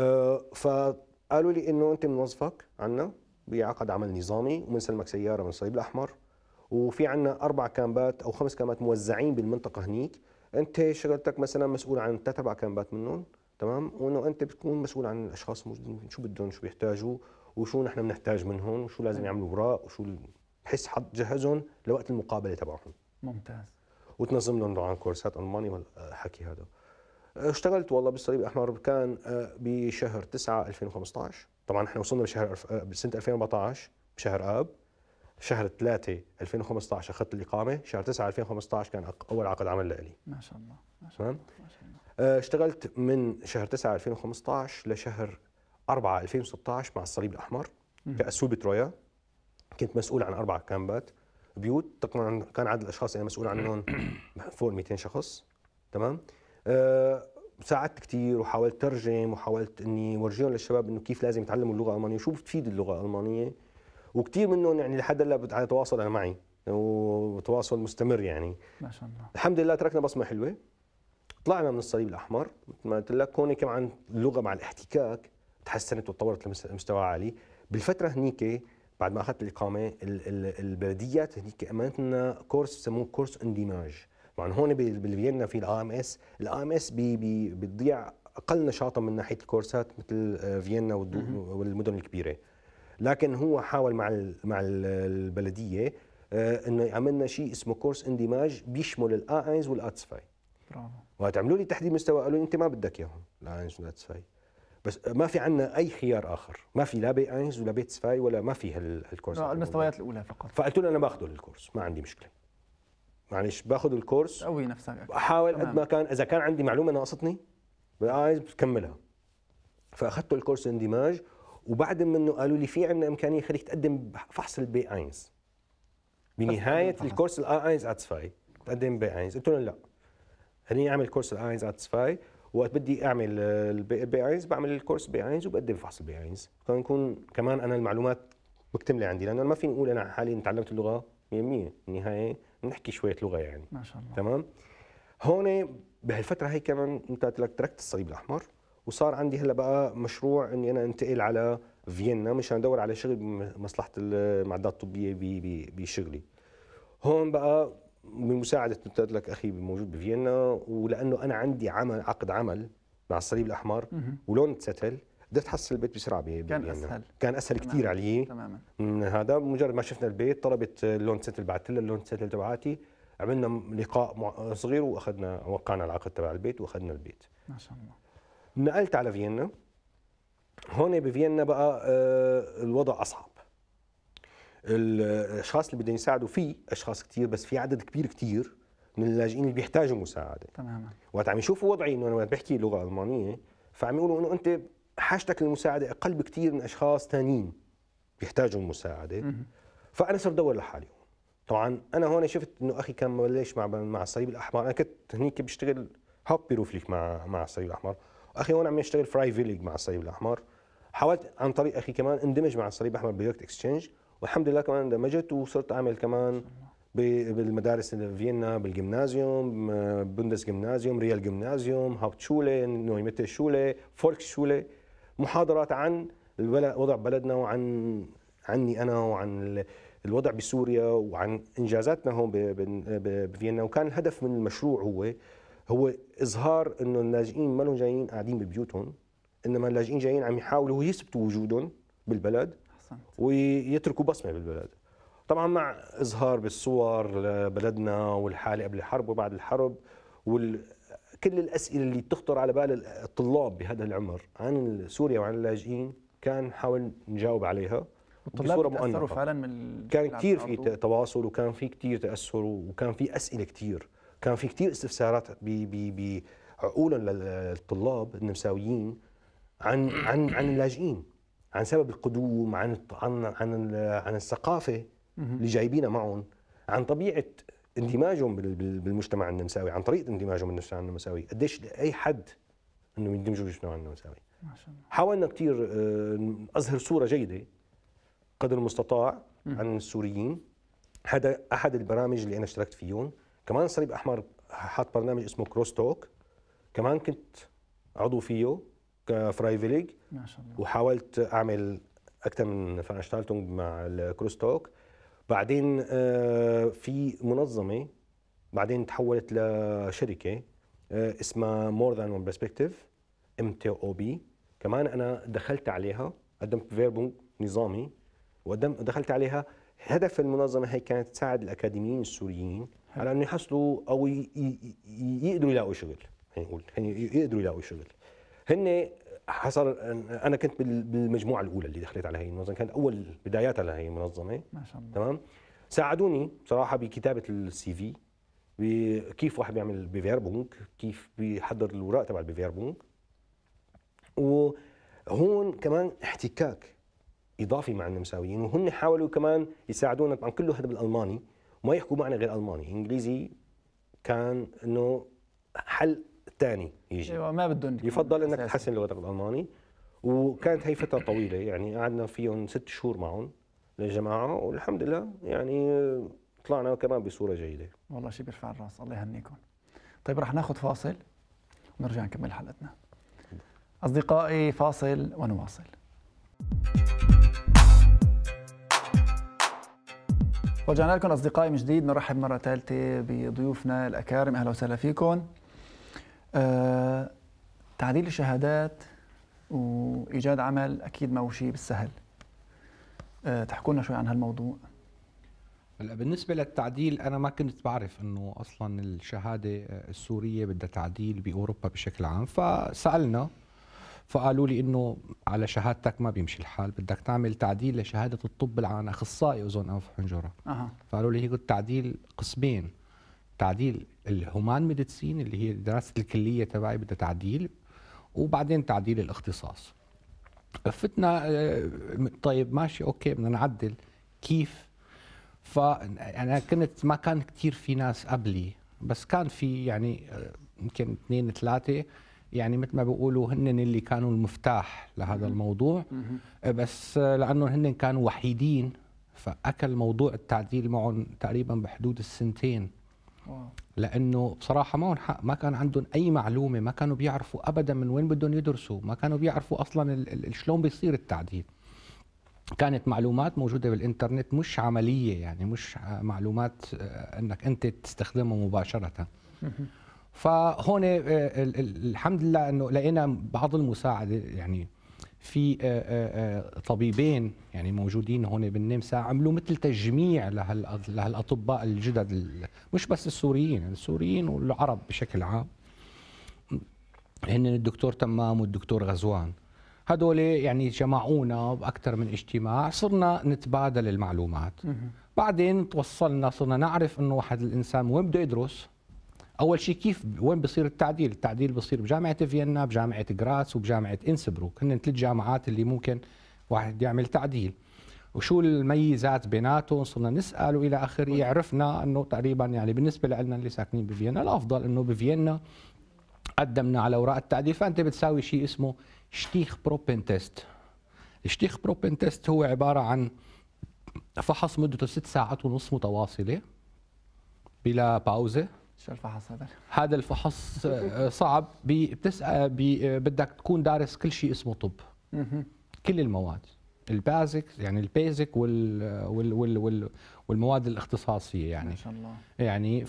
S3: فقالوا لي انه انت بنوظفك عنا بعقد عمل نظامي وبنسلمك سياره من الصليب الاحمر، وفي عنا 4 كامبات او 5 كامبات موزعين بالمنطقه هنيك. انت شغلتك مثلا مسؤول عن 3 4 كامبات منهم. تمام. وانه انت بتكون مسؤول عن الاشخاص الموجودين شو بدهم شو بيحتاجوا وشو نحن بنحتاج منهم وشو لازم يعملوا اوراق وشو بحيث تجهزهم لوقت المقابله تبعهم.
S1: ممتاز.
S3: وتنظم لهم طبعا كورسات الماني والحكي هذا. اشتغلت والله بالصليب الاحمر كان بشهر 9 2015. طبعا احنا وصلنا بسنه 2014 بشهر اب. شهر 3 2015 اخذت الاقامه. شهر 9 2015 كان اول عقد عمل لي.
S1: ما شاء الله. ما شاء الله. ما شاء
S3: الله. اشتغلت من شهر 9 2015 لشهر 4 2016 مع الصليب الاحمر كاسول بترويا. كنت مسؤول عن 4 كامبات بيوت. طبعا كان عدد الاشخاص اللي انا مسؤول عنهم فوق 200 شخص. تمام. ساعدت كثير وحاولت ترجم وحاولت اني ورجيهم للشباب انه كيف لازم يتعلموا اللغه الالمانيه وشو بتفيد اللغه الالمانيه. وكثير منهم يعني لحد هلا على تواصل معي وتواصل مستمر يعني.
S1: ما شاء الله.
S3: الحمد لله تركنا بصمه حلوه. طلعنا من الصليب الاحمر مثل ما قلت لك. هون كمان اللغه مع الاحتكاك تحسنت وتطورت لمستوى عالي. بالفتره هنيك بعد ما اخذت الاقامه البلديات هنيك امنت لنا كورس بسموه كورس اندماج. طبعا هون بالفيينا في الآي ام اس بتضيع اقل نشاطا من ناحيه الكورسات مثل فيينا والمدن الكبيره. لكن هو حاول مع البلديه انه عملنا شيء اسمه كورس اندماج بيشمل الآينز والاتسفاي.
S1: برافو.
S3: وهتعملوا لي تحديد مستوى. قالوا لي انت ما بدك اياهم الآينز والاتسفاي، بس ما في عندنا اي خيار اخر، ما في لا بي اينز ولا بيت سفاي ولا ما في هالكورس.
S1: المستويات الاولى فقط.
S3: فقلت له انا باخذه الكورس، ما عندي مشكله، معلش باخذ الكورس،
S1: قوي نفسك أكثر.
S3: احاول قد ما كان، اذا كان عندي معلومه ناقصتني عايز بكملها. فاخذت الكورس اندماج، وبعد منه قالوا لي في عندنا امكانيه خليك تقدم فحص البي اينز بنهايه الكورس الاي اينز اتسفاي، تقدم بي اينز. قلت له لا، خليني اعمل كورس الاي اينز اتسفاي، وقت بدي اعمل البي اينز بعمل الكورس بي اينز وبقدم فحص البي اينز، كان يكون كمان انا المعلومات مكتمله عندي، لانه ما فيني اقول انا حاليا تعلمت اللغه 100%، بالنهايه نحكي شويه لغه يعني.
S1: ما شاء الله.
S3: تمام. هون بهالفتره هي كمان انت تركت الصليب الاحمر، وصار عندي هلا بقى مشروع اني انا انتقل على فيينا مشان ادور على شغل بمصلحه المعدات الطبيه بشغلي. هون بقى بمساعده قلت لك اخي موجود بفيينا، ولانه انا عندي عقد عمل مع الصليب الاحمر ولون تستل، قدرت احصل البيت بسرعه بفيينا. كان اسهل كثير علي
S1: تماما.
S3: من هذا. بمجرد ما شفنا البيت طلبت اللون تستل، بعثت لها اللون تستل تبعاتي، عملنا لقاء صغير واخذنا وقعنا العقد تبع البيت واخذنا البيت.
S1: ما شاء الله.
S3: نقلت على فيينا. هون بفيينا بقى الوضع اصعب. الاشخاص اللي بدهم يساعدوا، في اشخاص كثير بس في عدد كبير كثير من اللاجئين اللي بيحتاجوا مساعده.
S1: تماما.
S3: وقت عم يشوفوا وضعي انه انا بحكي لغه المانيه، فعم يقولوا انه انت حاجتك للمساعده اقل بكثير من اشخاص ثانيين بيحتاجوا المساعده. فانا صرت ادور لحالي. طبعا انا هون شفت انه اخي كان ببلش مع الصليب الاحمر، انا كنت هنيك بشتغل هاببيروفليك مع الصليب الاحمر، اخي هون عم يشتغل فرايفيليج مع الصليب الاحمر. حاولت عن طريق اخي كمان اندمج مع الصليب الاحمر بدايركت اكسشينج، والحمد لله كمان اندمجت وصرت اعمل كمان بالمدارس فيينا، بالجيمنازيوم، بوندس جيمنازيوم، ريال جيمنازيوم، هاوبت شوله، نويمته شوله، فولكس شوله، محاضرات عن وضع بلدنا عني انا وعن الوضع بسوريا وعن انجازاتنا هون بفيينا. وكان الهدف من المشروع هو اظهار انه اللاجئين ما لهم جايين قاعدين ببيوتهم، انما اللاجئين جايين عم يحاولوا يثبتوا وجودهم بالبلد ويتركوا بصمه بالبلد. طبعا مع اظهار بالصور لبلدنا والحاله قبل الحرب وبعد الحرب، كل الاسئله اللي تخطر على بال الطلاب بهذا العمر عن سوريا وعن اللاجئين كان نحاول نجاوب عليها
S1: بصوره مؤنثه. فعلا
S3: كان كثير في تواصل، وكان في كثير تاثر، وكان في اسئله كثير، كان في كثير استفسارات بعقولهم للطلاب النمساويين عن اللاجئين، عن سبب القدوم، عن الثقافه اللي جايبينها معهم، عن طبيعه اندماجهم بالمجتمع النمساوي، عن طريقه اندماجهم بالمجتمع النمساوي، قديش اي حد انه يندمجوا بالمجتمع النمساوي.
S1: ما شاء الله.
S3: حاولنا كثير اظهر صوره جيده قدر المستطاع عن السوريين. هذا احد البرامج اللي انا اشتركت فيهم. كمان الصليب الاحمر حط برنامج اسمه كروس توك، كمان كنت عضو فيه كفرايفيليج.
S1: ما شاء الله.
S3: وحاولت اعمل اكثر من فانشتالتونج مع الكروس توك. بعدين في منظمه بعدين تحولت لشركه اسمها مور ذان ون برسبكتيف MTOB، كمان انا دخلت عليها، قدمت فيربونج نظامي ودخلت عليها. هدف المنظمه هي كانت تساعد الاكاديميين السوريين على انه يحصلوا او يقدروا يلاقوا شغل، يقدروا يلاقوا شغل. هن حصل انا كنت بالمجموعه الاولى اللي دخلت على هي المنظمه، كانت اول بداياتها لهي المنظمه.
S1: ما شاء الله.
S3: تمام. ساعدوني بصراحه بكتابه السي في، كيف واحد بيعمل بفيربونج، كيف بيحضر الوراق تبع البفيربونج. وهون كمان احتكاك اضافي مع النمساويين، وهن حاولوا كمان يساعدونا. طبعا كله هذا بالالماني، وما يحكوا معنا غير الماني، انجليزي كان انه حل ثاني يجي.
S1: ايوه ما بدهم،
S3: يفضل انك تحسن لغتك الالماني. وكانت هي فتره طويله، يعني قعدنا فيهم 6 شهور معهم للجماعه، والحمد لله يعني طلعنا كمان بصوره جيده.
S1: والله شيء بيرفع الراس، الله يهنيكم. طيب رح ناخذ فاصل ونرجع نكمل حلقتنا. اصدقائي فاصل ونواصل. رجعنا لكم اصدقائي من جديد، نرحب مره ثالثه بضيوفنا الاكارم، اهلا وسهلا فيكم. تعديل الشهادات وايجاد عمل اكيد ما هو شيء بالسهل. تحكوا لنا شوي عن هالموضوع.
S2: هلا بالنسبه للتعديل، انا ما كنت بعرف انه اصلا الشهاده السوريه بدها تعديل باوروبا بشكل عام، فسالنا فقالوا لي انه على شهادتك ما بيمشي الحال، بدك تعمل تعديل لشهاده الطب العام، اخصائي اذن انف وحنجره. فقالوا لي هي تعديل قسمين، تعديل الهومان ميديسين اللي هي دراسه الكليه تبعي بدها تعديل، وبعدين تعديل الاختصاص. فتنا طيب ماشي اوكي بدنا نعدل كيف؟ فانا كنت ما كان كثير في ناس قبلي، بس كان في يعني يمكن 2 3 يعني مثل ما بيقولوا هن اللي كانوا المفتاح لهذا الموضوع، بس لانه هن كانوا وحيدين فاكل موضوع التعديل معهم تقريبا بحدود السنتين. لانه بصراحه ما كان عندهم اي معلومه، ما كانوا بيعرفوا ابدا من وين بدهم يدرسوا، ما كانوا بيعرفوا اصلا شلون بيصير التعديل. كانت معلومات موجوده بالانترنت مش عمليه، يعني مش معلومات انك انت تستخدمها مباشره. فهون الحمد لله انه لقينا بعض المساعده، يعني في طبيبين يعني موجودين هون بالنمسا عملوا مثل تجميع لهالاطباء الجدد، مش بس السوريين والعرب بشكل عام، هن الدكتور تمام والدكتور غزوان. هدول يعني جمعونا باكثر من اجتماع، صرنا نتبادل المعلومات. بعدين توصلنا صرنا نعرف انه واحد الانسان وين بده يدرس. اول شيء كيف وين بصير التعديل؟ التعديل بصير بجامعه فيينا، بجامعه غراس، وبجامعه انسبروك، هن 3 جامعات اللي ممكن واحد يعمل تعديل. وشو الميزات بيناتهم؟ صرنا نسال والى اخره. عرفنا انه تقريبا يعني بالنسبه لنا اللي ساكنين بفيينا الافضل انه بفيينا قدمنا على اوراق التعديل، فانت بتساوي شيء اسمه شتيخ بروبن تيست. الشتيخ بروبن تيست هو عباره عن فحص مدته 6 ساعات ونص متواصله بلا باوزه.
S1: شو الفحص هذا؟
S2: هذا الفحص صعب، بتسأل بدك تكون دارس كل شيء اسمه طب. كل المواد البازكس، يعني البيزك والمواد الاختصاصيه يعني.
S1: ما شاء الله.
S2: يعني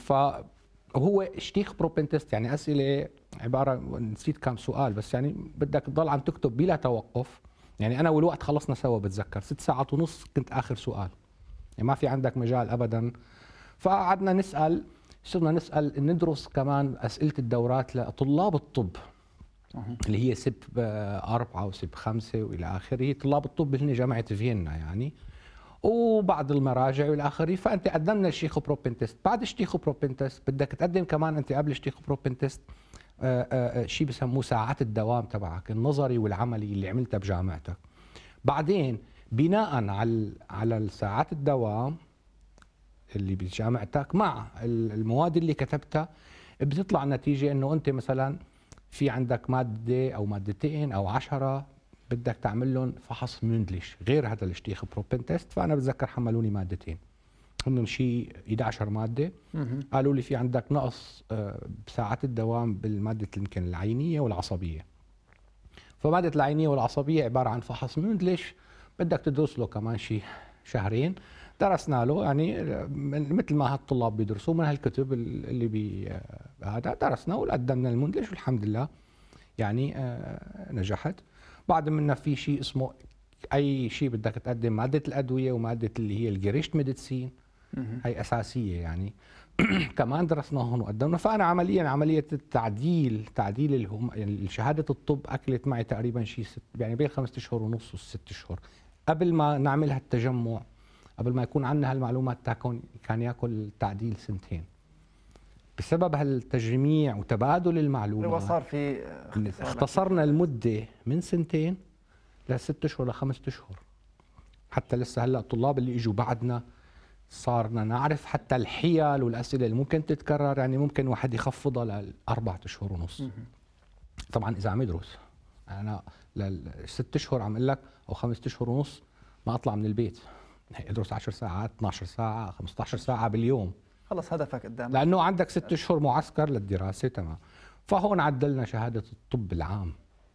S2: فهو شتيخ بروبن تيست، يعني اسئله عباره، نسيت كم سؤال بس يعني بدك تضل عم تكتب بلا توقف. يعني انا والوقت خلصنا سوا بتذكر 6 ساعات ونص كنت اخر سؤال، يعني ما في عندك مجال ابدا. فقعدنا صرنا نسال ندرس كمان اسئله الدورات لطلاب الطب اللي هي سب 4 وسب 5 والى اخره، طلاب الطب اللي هن جامعه فيينا يعني، وبعض المراجع والى اخره. فانت قدمنا الشتيخ بروبن تيست. بعد الشتيخ بروبن تيست بدك تقدم كمان انت قبل الشتيخ بروبن تيست شيء بسموه ساعات الدوام تبعك النظري والعملي اللي عملتها بجامعتك. بعدين بناء على الساعات الدوام اللي بجامعتك مع المواد اللي كتبتها بتطلع النتيجة انه انت مثلا في عندك مادة او مادتين او 10 بدك تعمل لهم فحص مندلش غير هذا الشتيخ بروبن تيست. فانا بتذكر حملوني مادتين، هم شيء 11 مادة. قالوا لي في عندك نقص بساعات الدوام بالمادة يمكن العينية والعصبية. فمادة العينية والعصبية عبارة عن فحص مندلش بدك تدرس له كمان شيء 2 شهرين. درسنا له يعني مثل ما هالطلاب بيدرسوا من هالكتب اللي هذا درسنا وقدمنا المندلش والحمد لله يعني نجحت. بعد منا في شيء اسمه اي شيء بدك تقدم ماده الادويه وماده اللي هي الجريشت ميديسين، هي اساسيه يعني كمان درسناهم وقدمنا. فانا عمليه التعديل يعني شهاده الطب اكلت معي تقريبا شيء يعني بين 5 اشهر ونص و6 اشهر قبل ما نعمل هالتجمع. قبل ما يكون عندنا هالمعلومات كان ياكل التعديل 2 سنين بسبب هالتجميع وتبادل المعلومات.
S1: وصار في
S2: اختصرنا المده من 2 ل6 اشهر ل5 اشهر. حتى لسه هلا الطلاب اللي اجوا بعدنا صارنا نعرف حتى الحيل والاسئله اللي ممكن تتكرر، يعني ممكن واحد يخفضها ل4 اشهر ونص. طبعا اذا عم يدرس، انا ل6 اشهر عم اقول لك او 5 اشهر ونص ما اطلع من البيت، ادرس 10 ساعات 12 ساعه 15 ساعه باليوم.
S1: خلص هدفك قدامك،
S2: لانه عندك 6 اشهر معسكر للدراسه. تمام. فهون عدلنا شهاده الطب العام.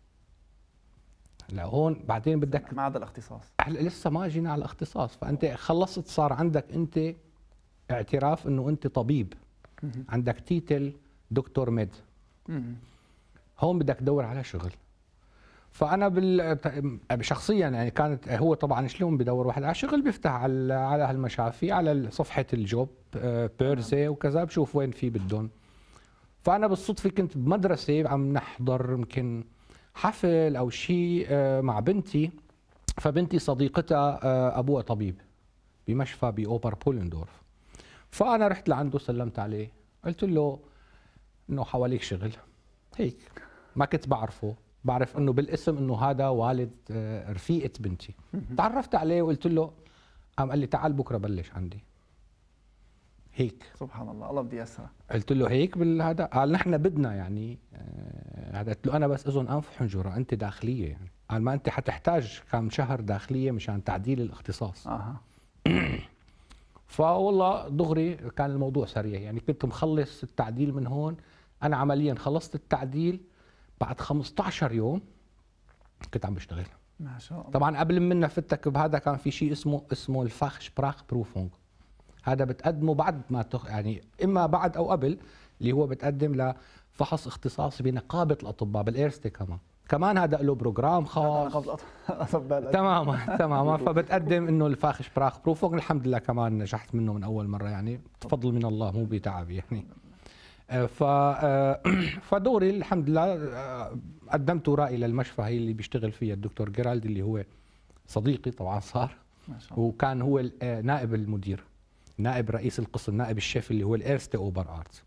S2: لهون بعدين بدك
S1: ما عدا الاختصاص،
S2: لسه ما جينا على الاختصاص. فانت خلصت، صار عندك انت اعتراف انه انت طبيب، عندك تيتل دكتور ميد. هون بدك تدور على شغل. فانا شخصيا يعني كانت هو طبعا شلون بدور واحد على شغل؟ بيفتح على هالمشافي على صفحه الجوب بيرسي وكذا، بشوف وين في بدهم. فانا بالصدفه كنت بمدرسه عم نحضر يمكن حفل او شيء مع بنتي، فبنتي صديقتها ابوها طبيب بمشفى باوبر بولندورف، فانا رحت لعنده سلمت عليه، قلت له انه حواليك شغل هيك، ما كنت بعرفه، بعرف انه بالاسم انه هذا والد رفيقه بنتي. تعرفت عليه وقلت له، قال لي تعال بكره بلش عندي هيك.
S1: سبحان الله، الله بدي يسرى.
S2: قلت له هيك بالهذا، قال نحن بدنا يعني قلت له انا بس اذن انف حنجره، انت داخليه يعني، قال ما انت حتحتاج كم شهر داخليه مشان تعديل الاختصاص. فوالله دغري كان الموضوع سريع يعني، كنت مخلص التعديل من هون، انا عمليا خلصت التعديل بعد 15 يوم كنت عم بشتغل.
S1: ما شاء الله.
S2: طبعا قبل منا فتك بهذا كان في شيء اسمه الفاخ شبراخ بروفونج، هذا بتقدمه بعد ما يعني اما بعد او قبل، اللي هو بتقدم لفحص اختصاصي بنقابه الاطباء بالايرستي، كمان هذا له بروجرام خاص. تماما فبتقدم انه الفاخ شبراخ بروفونج، الحمد لله كمان نجحت منه من اول مره يعني، بفضل من الله مو بتعبي يعني. فدوري الحمد لله قدمت ورائي للمشفى هي اللي بيشتغل فيها الدكتور جيرالد، اللي هو صديقي طبعا صار،
S1: ما شاء الله.
S2: وكان هو نائب المدير، نائب رئيس القسم، نائب الشيف اللي هو الايرستي اوبر ارتس.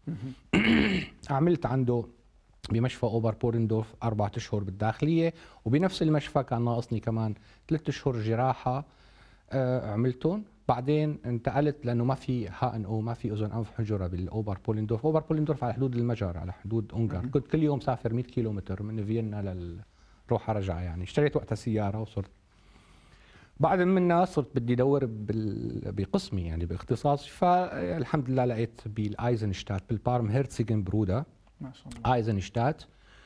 S2: عملت عنده بمشفى اوبر بورندورف 4 أشهر بالداخليه، وبنفس المشفى كان ناقصني كمان 3 أشهر جراحه عملتهم. بعدين انتقلت لانه ما في HNO، ما في اذن انف حنجره بالاوبر بولندورف. اوبر بولندورف على حدود المجر، على حدود انجر. كنت كل يوم سافر 100 كيلومتر من فيينا روحه رجعه يعني. اشتريت وقتها سياره وصرت بعد منها صرت بدي ادور بقسمي يعني باختصاصي، فالحمد لله لقيت بالايزنشتات بالبارم هيرتسيجن برودا.
S1: ما شاء الله.
S2: ايزنشتات.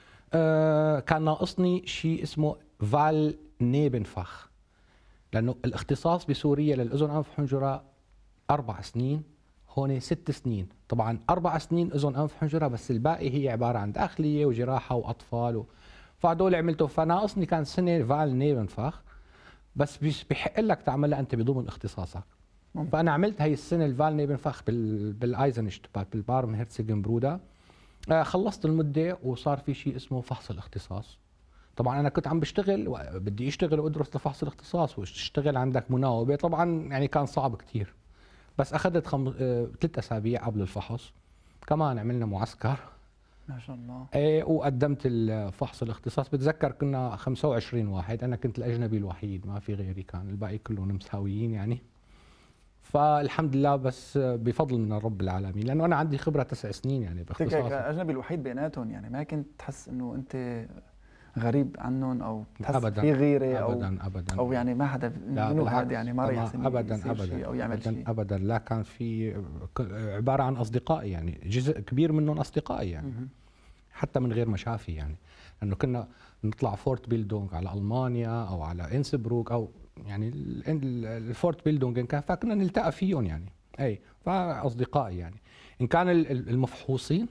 S2: كان ناقصني شيء اسمه فال نيبنفخ، لانه الاختصاص بسوريا للاذن انف حنجره 4 سنين، هون 6 سنين. طبعا 4 سنين اذن انف حنجره، بس الباقي هي عباره عن داخليه وجراحه واطفال فهدول عملته. فناقصني كان سنه فال نيبنفخ، بس بحق لك تعملها انت بضمن اختصاصك. فانا عملت هي السنه الفال نيبنفخ بالايزنشتات بالبارم هيرتسيجن برودا. خلصت المده وصار في شيء اسمه فحص الاختصاص. طبعا انا كنت عم بشتغل بدي اشتغل وادرس لفحص الاختصاص، وتشتغل عندك مناوبه، طبعا يعني كان صعب كثير. بس اخذت 3 أسابيع قبل الفحص، كمان عملنا معسكر.
S1: ما شاء الله.
S2: ايه، وقدمت الفحص الاختصاص. بتذكر كنا 25 واحد، انا كنت الاجنبي الوحيد، ما في غيري، كان الباقي كلهم مساويين يعني. فالحمد لله، بس بفضل من رب العالمين، لانه انا عندي خبره 9 سنين يعني باختصاص.
S1: الاجنبي الوحيد بيناتهم يعني، ما كنت تحس انه انت غريب عنهم او تحس
S2: أبداً
S1: في غيره
S2: أبداً
S1: او يعني ما حدا منو هذا يعني ما رح
S2: ابدا
S1: او يعمل شيء
S2: ابدا. لا، كان في عباره عن اصدقائي يعني، جزء كبير منهم اصدقائي يعني، حتى من غير مشافي يعني. لانه كنا نطلع فورت بيلدونغ على المانيا او على انسبروك، او يعني الفورت بيلدونغ كان، فكنا نلتقى فيهم يعني. اي، فاصدقائي يعني. ان كان المفحوصين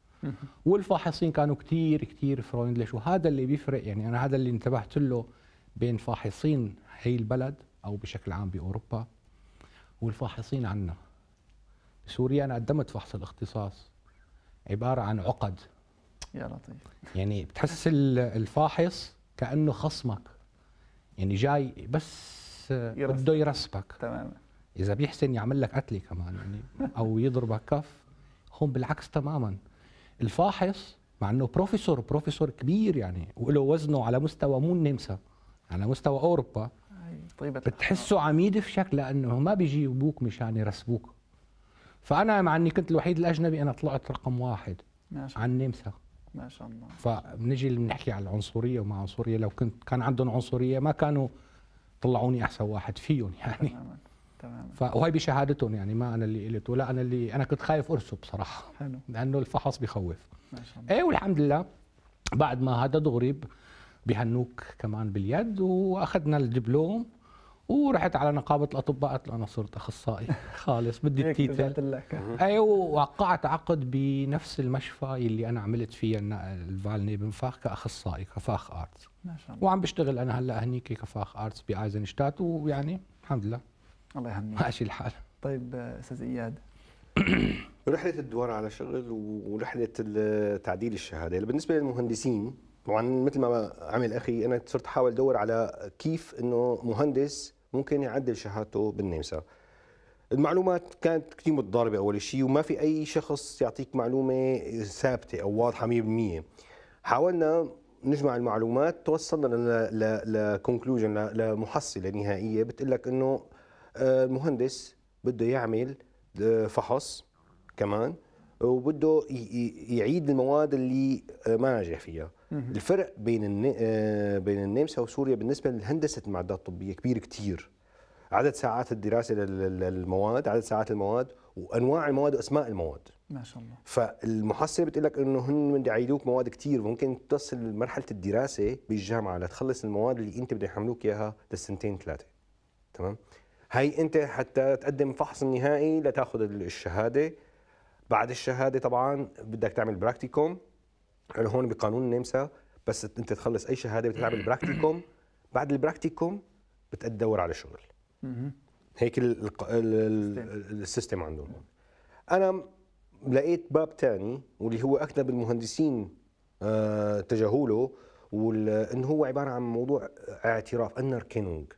S2: والفاحصين كانوا كثير كثير فريندليش، وهذا اللي بيفرق يعني. انا هذا اللي انتبهت له بين فاحصين هي البلد او بشكل عام باوروبا والفاحصين عنا. بسوريا انا قدمت فحص الاختصاص، عباره عن عقد.
S1: يا لطيف.
S2: يعني بتحس الفاحص كانه خصمك يعني، جاي بس بده يرسبك
S1: تماما.
S2: اذا بيحسن يعمل لك قتله كمان يعني، او يضربك كف. هون بالعكس تماما. الفاحص مع انه بروفيسور كبير يعني، وله وزنه على مستوى مو النمسا، على مستوى اوروبا،
S1: طيبة
S2: بتحسه عميد في شكل، لانه ما بيجيبوك مشان يرسبوك. فانا مع اني كنت الوحيد الاجنبي، انا طلعت رقم 1 عن النمسا.
S1: ما شاء الله.
S2: فبنجي بنحكي على العنصريه ومع عنصريه، لو كان عندهم عنصريه ما كانوا طلعوني احسن واحد فيهم يعني.
S1: تماما.
S2: وهي بشهادتهم يعني، ما انا اللي قلت، ولا انا كنت خايف ارسب بصراحه.
S1: حلو.
S2: لانه الفحص بخوف.
S1: ما شاء الله.
S2: ايه، والحمد لله بعد ما هذا دغري بهنوك كمان باليد، واخذنا الدبلوم ورحت على نقابه الاطباء. قلت له انا صرت اخصائي خالص، بدي التيتل. ايوه، وقعت عقد بنفس المشفى اللي انا عملت فيها الفال نيبنفاخ كاخصائي كفاخ ارتس.
S1: ما شاء الله.
S2: وعم بشتغل انا هلا هنيك كفاخ ارتس بايزنشتات، ويعني الحمد لله
S1: الله يهنيك.
S2: ماشي الحال.
S1: طيب استاذ اياد،
S3: رحله الدوار على شغل ورحله تعديل الشهاده بالنسبه للمهندسين طبعا مثل ما عمل اخي انا صرت احاول ادور على كيف انه مهندس ممكن يعدل شهادته بالنمسا. المعلومات كانت كثير متضاربه اول شيء، وما في اي شخص يعطيك معلومه ثابته او واضحه 100%. حاولنا نجمع المعلومات، توصلنا لكونكلوجن، لمحصله نهائيه بتقول لك انه المهندس بده يعمل فحص كمان، وبده يعيد المواد اللي ما نجح فيها. الفرق بين النمسا وسوريا بالنسبه لهندسه المعدات الطبيه كبير كثير. عدد ساعات الدراسه للمواد، عدد ساعات المواد، وانواع المواد واسماء المواد.
S1: ما شاء الله.
S3: فالمحصله بتقول لك انه هن بدهم يعيدوك مواد كثير، ممكن تصل لمرحله الدراسه بالجامعه لتخلص المواد اللي انت بدهم يحملوك اياها لسنتين ثلاثه. تمام؟ هي انت حتى تقدم فحص النهائي لتاخذ الشهاده. بعد الشهاده طبعا بدك تعمل براكتيكوم. هون بقانون النمسا بس انت تخلص اي شهاده بتعمل براكتيكوم. بعد البراكتيكوم بتدور على شغل. هيك السيستم عندهم. انا لقيت باب ثاني واللي هو اكثر بالمهندسين تجاهله، وانه هو عباره عن موضوع اعتراف انركينونج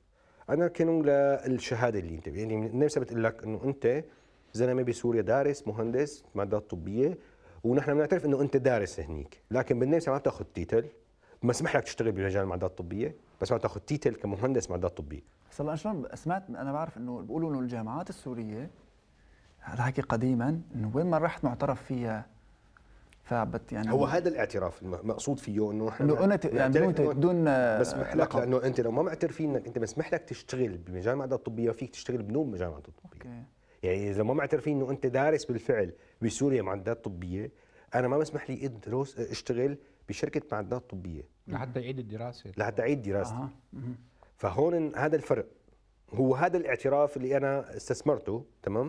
S3: للشهاده اللي انت يعني النمسا بتقول لك انه انت زلمه بسوريا دارس مهندس معدات طبيه، ونحن بنعترف انه انت دارس هنيك، لكن بالنمسا ما بتاخذ تيتل، مسمح لك تشتغل بمجال المعدات الطبيه بس ما بتاخذ تيتل كمهندس معدات طبيه.
S1: بس هلا شلون سمعت، انا بعرف انه بيقولوا انه الجامعات السوريه، هذا حكي قديما، انه وين ما رحت معترف فيها. فبت يعني
S3: هو هذا الاعتراف المقصود فيه انه
S1: انه يعني بدون
S3: مسمح لك، لانه انت لو ما معترفين انك انت مسمح لك تشتغل بمجال المعدات الطبيه، فيك تشتغل بدون مجال المعدات الطبيه.
S1: أوكي.
S3: يعني اذا ما معترفين انه انت دارس بالفعل بسوريا معدات طبيه، انا ما مسمح لي اشتغل بشركه معدات طبيه
S2: لحتى يعيد الدراسه.
S3: لحتى اعيد دراستي. فهون هذا الفرق، هو هذا الاعتراف اللي انا استثمرته. تمام؟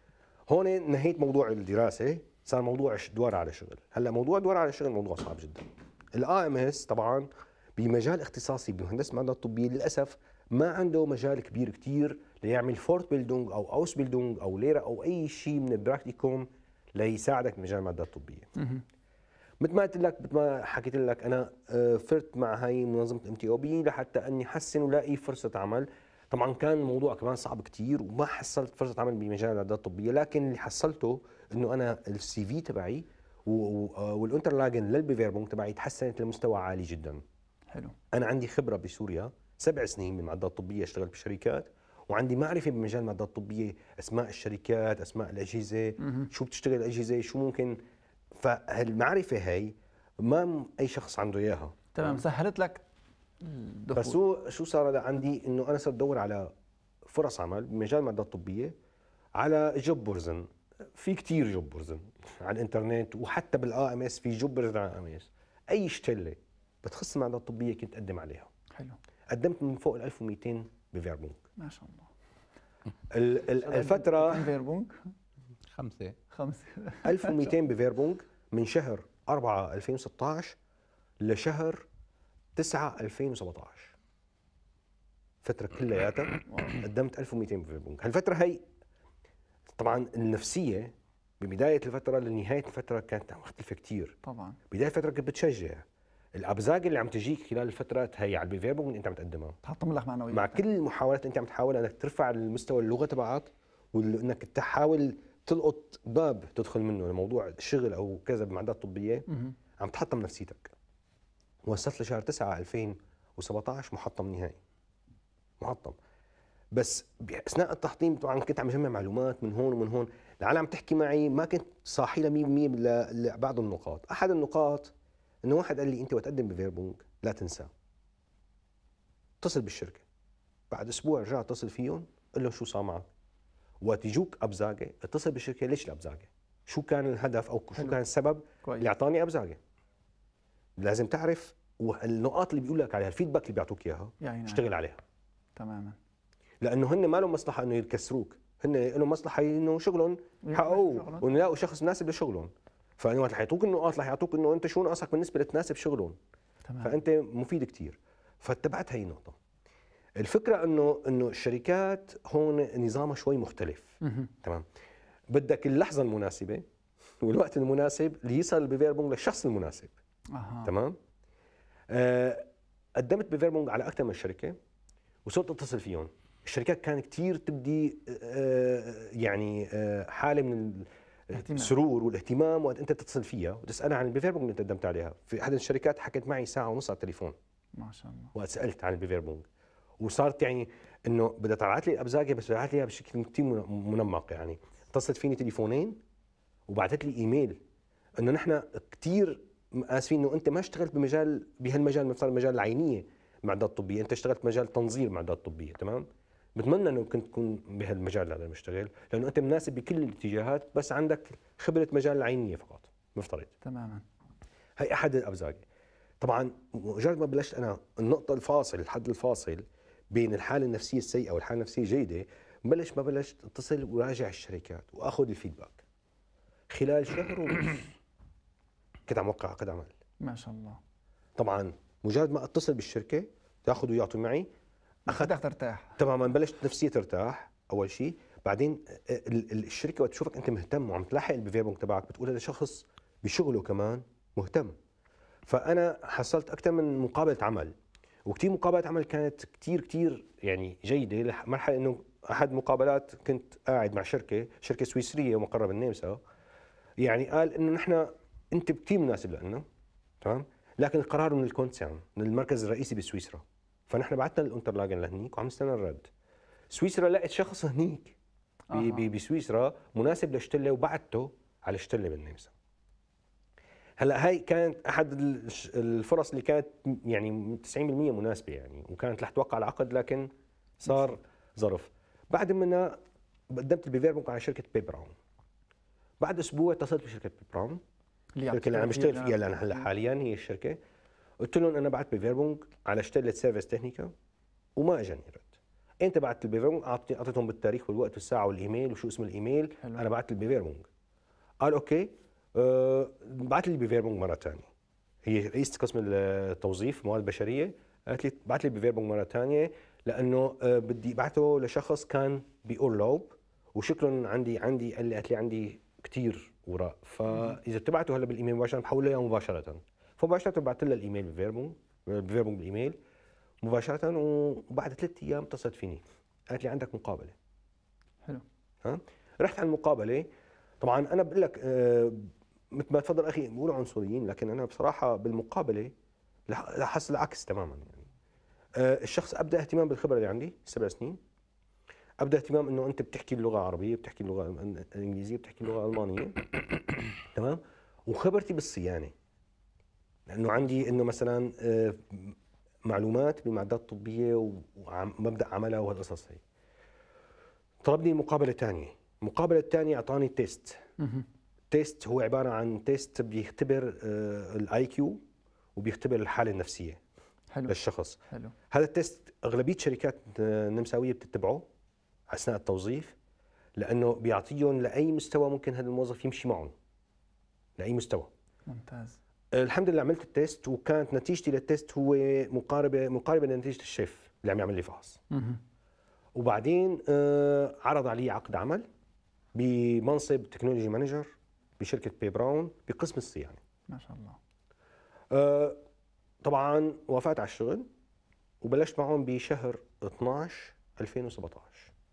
S3: هون نهيت موضوع الدراسه، صار موضوع دور على شغل. هلا موضوع دور على شغل موضوع صعب جدا. الAMS طبعا بمجال اختصاصي بهندسه المعدات الطبيه للاسف ما عنده مجال كبير كثير ليعمل فورت بيلدونج او اوس بيلدونج او ليره او اي شيء من البراكتيكوم ليساعدك بمجال المعدات الطبيه. مثل ما قلت لك، مثل ما حكيت لك، انا فرت مع هاي منظمه MTOB لحتى اني احسن ولاقي فرصه عمل. طبعا كان الموضوع كمان صعب كثير وما حصلت فرصه عمل بمجال المعدات الطبيه، لكن اللي حصلته انه انا السي في تبعي والانترلاجن للبيفيربونج تبعي تحسنت لمستوى عالي جدا.
S1: حلو.
S3: انا عندي خبره بسوريا 7 سنين بالمعدات الطبيه، اشتغل بشركات، وعندي معرفه بمجال المعدات الطبيه، اسماء الشركات، اسماء الاجهزه، شو بتشتغل الاجهزه، شو ممكن. فهالمعرفه هي ما اي شخص عنده اياها.
S1: تمام، سهلت لك الدخول.
S3: بس شو صار عندي، انه انا صرت ادور على فرص عمل بمجال المعدات الطبيه على جوب بورزن. في كثير جوب بورزن على الانترنت، وحتى بالAMS في جوب بورزن على الAMS. اي شتله بتخص المعدات الطبيه كنت اقدم عليها.
S1: حلو.
S3: قدمت من فوق ال 1200 بفيربونج.
S1: ما شاء الله.
S3: الفتره
S1: فيربونج
S2: 5
S3: 1200 بفيربونج من شهر 4 2016 لشهر 9 2017. فتره كلياتها قدمت 1200 بفيربونج. هالفتره هي طبعا النفسيه ببدايه الفتره لنهايه الفتره كانت مختلفه كثير.
S1: طبعا
S3: بدايه الفتره كنت بتشجع الابزاج اللي عم تجيك خلال الفترات هي على البيفيربونج اللي انت عم تقدمها،
S1: تحطم لك معنويات
S3: مع كل المحاولات انت عم تحاول انك ترفع المستوى اللغه تبعك، وانك تحاول تلقط باب تدخل منه لموضوع الشغل او كذا بمعدات طبيه. عم تحطم نفسيتك. وصلت لشهر 9 2017 محطم نهائي. محطم. بس باثناء التحطيم طبعا كنت عم جمع معلومات من هون ومن هون، العالم عم تحكي معي ما كنت صاحي لها 100% لبعض النقاط. احد النقاط انه واحد قال لي انت وتقدم بفيربونج لا تنسى اتصل بالشركه. بعد اسبوع رجع اتصل فيهم قل لهم شو صار معك، وقت يجوك ابزاقه اتصل بالشركه ليش الابزاقه، شو كان الهدف او شو كان السبب اللي اعطاني ابزاقه. لازم تعرف النقاط اللي بيقول لك عليها، الفيدباك اللي بيعطوك اياها اشتغل عليها
S1: تماما،
S3: لانه هن ما لهم مصلحه انه يكسروك، هن لهم مصلحه انه شغلهم يحققوه وانه يلاقوا شخص مناسب لشغلهم. فانه وقت رح يعطوك النقاط رح يعطوك انه انت شو ناقصك بالنسبه لتناسب شغلهم.
S1: تمام.
S3: فانت مفيد كثير. فاتبعت هي النقطه. الفكره انه الشركات هون نظامها شوي مختلف. تمام. بدك اللحظه المناسبه والوقت المناسب ليصل بفيربونج للشخص المناسب. تمام. قدمت بفيربونج على اكثر من شركه وصرت اتصل فيهم. الشركات كانت كثير تبدي يعني حاله من السرور والاهتمام وقت انت تتصل فيها وتسالها عن البيفيربونج اللي انت قدمت عليها. في احد الشركات حكت معي ساعه ونص على التليفون
S1: ما شاء الله
S3: وقت سالت عن البيفيربونج، وصارت يعني انه بدها تبعت لي الابزاجه بس تبعت لي اياها بشكل كثير منمق. يعني اتصلت فيني تليفونين وبعثت لي ايميل انه نحن كثير اسفين انه انت ما اشتغلت بهالمجال مفترض المجال العينيه معدات طبيه، انت اشتغلت مجال تنظير معدات طبيه. تمام، بتمنى انه كنت تكون بهالمجال هذا مشتغل لانه انت مناسب بكل الاتجاهات بس عندك خبره مجال العينيه فقط مفترض.
S1: تماما.
S3: هي احد الابزاجه. طبعا مجرد ما بلشت انا النقطه الفاصل الحد الفاصل بين الحاله النفسيه السيئه والحاله النفسيه الجيده، بلشت اتصل وراجع الشركات واخذ الفيدباك. خلال شهر ونص كنت عم وقع عقد عمل.
S1: ما شاء الله.
S3: طبعا مجرد ما اتصل بالشركه تاخذ ويعطوا معي
S1: بدك ترتاح
S3: تماما، بلشت نفسيتي ترتاح اول شيء. بعدين الشركه وقت تشوفك انت مهتم وعم تلاحق البيفيربونج تبعك بتقول هذا شخص بشغله كمان مهتم. فانا حصلت اكثر من مقابله عمل، وكثير مقابلات عمل كانت كثير يعني جيده لمرحله انه احد المقابلات كنت قاعد مع شركه سويسريه مقرة بالنمسا، يعني قال انه نحن انت كثير مناسب لنا، تمام، لكن القرار من الكونسيرن من المركز الرئيسي بسويسرا، فنحن بعثنا الانترلاجن لهنيك وعم نستنى الرد. سويسرا لقت شخص هنيك بسويسرا مناسب لشتله وبعته على شتله بالنمسا. هلا هاي كانت احد الفرص اللي كانت يعني 90% مناسبه يعني، وكانت رح توقع العقد لكن صار ظرف. بعد منها قدمت البيفيربونج على شركه بي براون. بعد اسبوع اتصلت بشركه بي براون الشركه اللي عم بشتغل فيها الان هلا حاليا هي الشركه، قلت لهم انا بعت بيفيربونج على شتله سيرفيس تكنيكا وما اجاني رد. انت بعت البيفيربونج؟ اعطيتهم بالتاريخ والوقت والساعه والايميل وشو اسم الايميل. حلو. انا بعت البيفيربونج. قال اوكي بعت لي البيفيربونج مره ثانيه. هي رئيسه قسم التوظيف الموارد البشريه قالت لي بعت لي البيفيربونج مره ثانيه لانه بدي ابعته لشخص كان باورلوب وشكرا قالت لي عندي كثير وراء، فاذا بتبعته هلا بالايميل مباشره بحول له اياه مباشره. فمباشره بعثت لها الايميل بيفيربونج بالايميل مباشره، وبعد 3 ايام اتصلت فيني قالت لي عندك مقابله.
S1: حلو.
S3: رحت على المقابله. طبعا انا بقول لك مثل ما تفضل اخي بيقولوا عنصريين، لكن انا بصراحه بالمقابله لاحظت العكس تماما. يعني الشخص ابدا اهتمام بالخبره اللي عندي 7 سنين، ابدا اهتمام انه انت بتحكي اللغه العربيه، بتحكي اللغه الانجليزيه، بتحكي اللغه الالمانيه تمام، وخبرتي بالصيانه لانه عندي انه مثلا معلومات بالمعدات الطبيه ومبدا عملها وهالقصص هي. طلبني مقابله ثانيه. المقابله الثانيه اعطاني تيست. تيست هو عباره عن تيست بيختبر الاي كيو وبيختبر الحاله النفسيه. حلو. للشخص.
S1: حلو.
S3: هذا التيست اغلبيه شركات النمساويه بتتبعه اثناء التوظيف لانه بيعطيهم لاي مستوى ممكن هذا الموظف يمشي معهم، لاي مستوى.
S1: ممتاز.
S3: الحمد لله عملت التيست وكانت نتيجتي للتيست هو مقاربه لنتيجه الشيف اللي عم يعمل لي فحص. وبعدين عرض علي عقد عمل بمنصب تكنولوجي مانجر بشركه بي براون بقسم الصيانه.
S1: ما شاء الله.
S3: طبعا وافقت على الشغل وبلشت معهم بشهر 12 2017.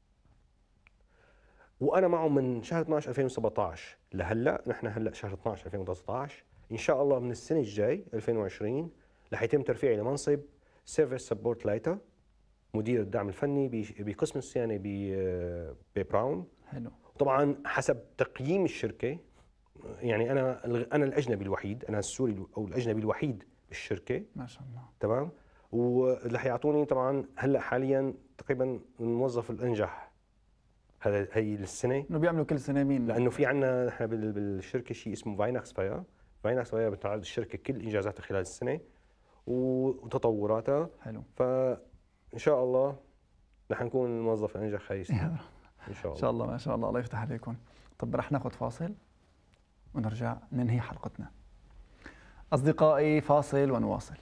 S3: وانا معهم من شهر 12 2017 لهلا. نحن هلا شهر 12 2019. ان شاء الله من السنه الجاي 2020 رح يتم ترفيعي لمنصب سيرفيس سبورت لايتر، مدير الدعم الفني بقسم الصيانه بي براون.
S1: حلو.
S3: طبعا حسب تقييم الشركه، يعني انا الاجنبي الوحيد، انا السوري او الاجنبي الوحيد بالشركه.
S1: ما شاء الله.
S3: تمام. ورح يعطوني طبعا هلا حاليا تقريبا الموظف الانجح هي السنه.
S1: انه بيعملوا كل سنه مين؟
S3: لانه في عندنا نحن بالشركه شيء اسمه فايناكس فاير. فايناكس فاير بتعرض الشركه كل انجازاتها خلال السنه وتطوراتها.
S1: حلو.
S3: فان شاء الله رح نكون الموظف الانجح هي السنه. ان شاء الله.
S1: ان شاء الله. ما شاء الله. الله يفتح عليكم. طب رح ناخذ فاصل ونرجع ننهي حلقتنا. اصدقائي فاصل ونواصل.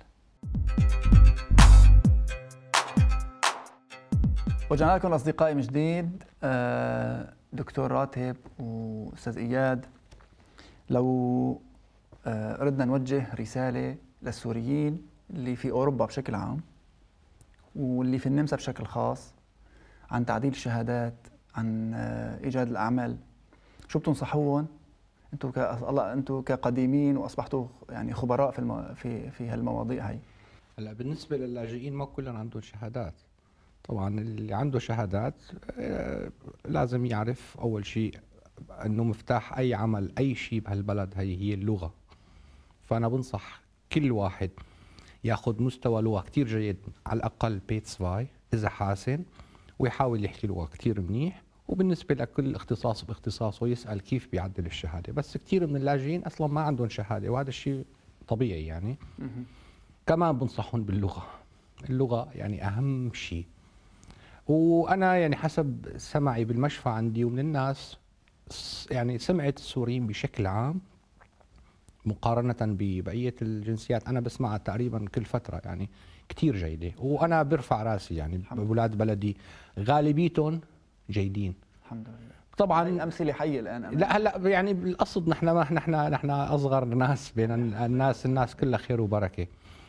S1: رجعنا لكم اصدقائي من جديد. دكتور راتب واستاذ اياد، لو ردنا نوجه رساله للسوريين اللي في أوروبا بشكل عام واللي في النمسا بشكل خاص عن تعديل الشهادات، عن إيجاد الأعمال، شو بتنصحوهم انتم كقديمين واصبحتوا يعني خبراء في هالمواضيع هي؟
S2: هلا بالنسبه للاجئين ما كلهم عندهم شهادات. طبعا اللي عنده شهادات لازم يعرف اول شيء انه مفتاح اي عمل اي شيء بهالبلد هي اللغه. فانا بنصح كل واحد ياخذ مستوى لغه كثير جيد، على الاقل بيتسفاي اذا حاسن، ويحاول يحكي لغه كثير منيح. وبالنسبه لكل اختصاص باختصاصه يسال كيف بيعدل الشهاده. بس كثير من اللاجئين اصلا ما عندهم شهاده، وهذا الشيء طبيعي يعني. كمان بنصحهم باللغه. اللغه يعني اهم شيء. وانا يعني حسب سمعي بالمشفى عندي ومن الناس، يعني سمعه السوريين بشكل عام مقارنه ببقيه الجنسيات انا بسمعها تقريبا كل فتره يعني كثير جيده. وانا برفع راسي يعني باولاد بلدي غالبيتهم جيدين
S1: الحمد لله.
S2: طبعا
S1: امثله حيه الان
S2: لا هلا يعني بالقصد نحن اصغر ناس بين الناس كلها خير وبركه.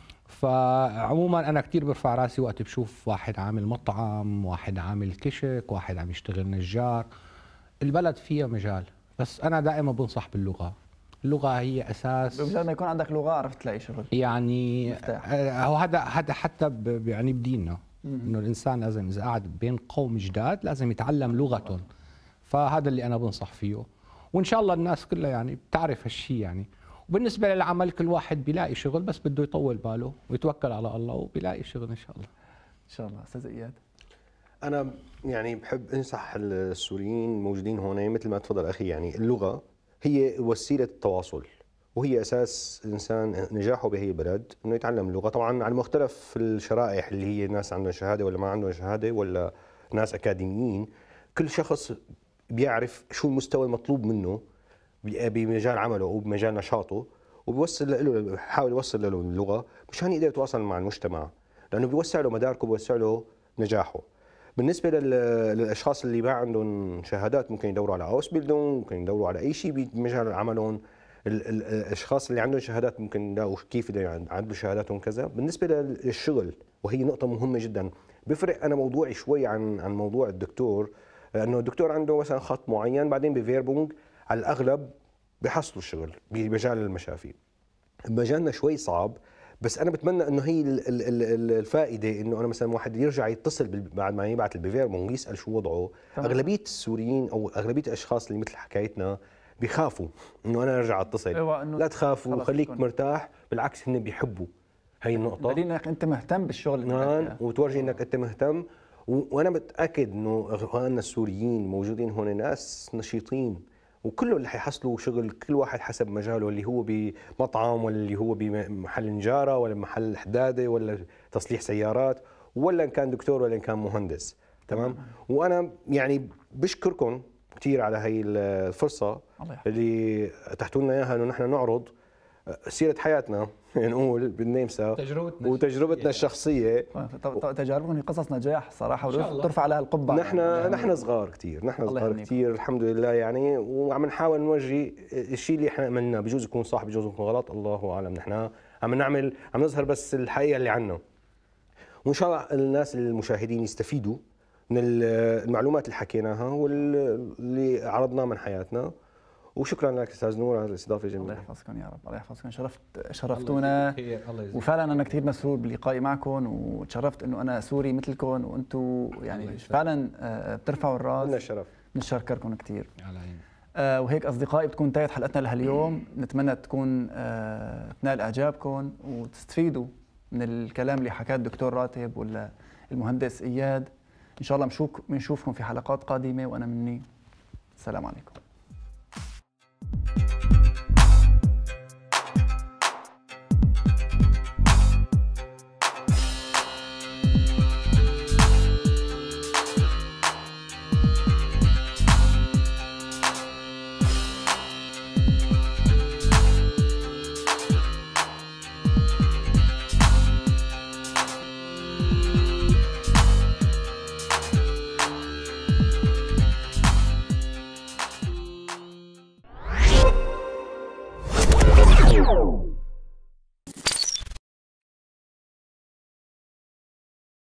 S2: فعموما انا كثير برفع راسي وقت بشوف واحد عامل مطعم، واحد عامل كشك، واحد عم يشتغل نجار. البلد فيها مجال، بس انا دائما بنصح باللغه. اللغه هي اساس.
S1: بمجرد ما يكون عندك لغه عرفت تلاقي شغل
S2: يعني هو هذا حتى يعني بديننا انه الانسان لازم اذا قاعد بين قوم جداد لازم يتعلم لغتهم. فهذا اللي انا بنصح فيه، وان شاء الله الناس كلها يعني بتعرف هالشيء يعني. وبالنسبه للعمل كل واحد بيلاقي شغل، بس بده يطول باله ويتوكل على الله وبيلاقي شغل ان شاء الله.
S1: ان شاء الله. استاذ اياد،
S3: انا يعني بحب انصح السوريين الموجودين هون مثل ما تفضل اخي، يعني اللغه هي وسيله التواصل، وهي اساس الانسان نجاحه بهي البلد انه يتعلم اللغه. طبعا على مختلف الشرائح اللي هي ناس عندهم شهاده ولا ما عندهم شهاده ولا ناس اكاديميين، كل شخص بيعرف شو المستوى المطلوب منه بمجال عمله او بمجال نشاطه، وبيوصل له، بيحاول يوصل له اللغه مشان يقدر يتواصل مع المجتمع، لانه بيوسع له مداركه، بيوسع له نجاحه. بالنسبه للاشخاص اللي ما عندهم شهادات ممكن يدوروا على اوسبيلدونغ، ممكن يدوروا على اي شيء بمجال عملهم. الاشخاص اللي عندهم شهادات ممكن يلاقوا كيف يعدلوا شهاداتهم كذا. بالنسبه للشغل، وهي نقطه مهمه جدا، بيفرق انا موضوعي شوي عن موضوع الدكتور، لانه الدكتور عنده مثلا خط معين، بعدين بفيربونغ على الاغلب بيحصلوا الشغل بمجال المشافي. مجالنا شوي صعب، بس انا بتمنى انه هي الفائده انه انا مثلا واحد يرجع يتصل بعد ما يبعث البيفيربونغ يسال شو وضعه. اغلبيه السوريين او اغلبيه الاشخاص اللي مثل حكايتنا بيخافوا انه انا ارجع اتصل. لا تخافوا، خليك مرتاح، بالعكس هن بيحبوا هي النقطه.
S1: دليل انك انت مهتم بالشغل
S3: نعم، وتورجي انك انت مهتم. وانا متاكد انه اخواننا السوريين موجودين هون ناس نشيطين، وكله اللي حيحصلوا شغل، كل واحد حسب مجاله، اللي هو بمطعم ولا اللي هو بمحل نجاره ولا محل حداده ولا تصليح سيارات، ولا ان كان دكتور ولا ان كان مهندس. تمام. وانا يعني بشكركم كثير على هي الفرصه اللي اتحتوا لنا اياها، انه نحن نعرض سيره حياتنا نقول بالنمسا وتجربتنا الشخصيه.
S1: تجاربكم هي قصص نجاح صراحه، وترفع عليها القبعه.
S3: نحن صغار كثير، نحن صغار كثير الحمد لله يعني، وعم نحاول نوجه الشيء اللي احنا عملناه. بجوز يكون صح، بجوز يكون غلط، الله اعلم. نحن عم نظهر بس الحقيقه اللي عنا، وان شاء الله الناس المشاهدين يستفيدوا من المعلومات اللي حكيناها واللي عرضناه من حياتنا. وشكرا لك استاذ نور على الاستضافه الجميله.
S1: الله يحفظكم يا رب، الله يحفظكم. شرفتونا، وفعلا انا كثير مسرور بلقائي معكم، وتشرفت انه انا سوري مثلكم، وانتم يعني فعلا بترفعوا الراس.
S3: لنا الشرف،
S1: بنشكركم كثير. وهيك اصدقائي بتكون انتهت حلقتنا لهاليوم. نتمنى تكون تنال اعجابكم وتستفيدوا من الكلام اللي حكاه الدكتور راتب ولا المهندس اياد. ان شاء الله بنشوفكم في حلقات قادمه، وانا مني السلام عليكم.
S4: Oh.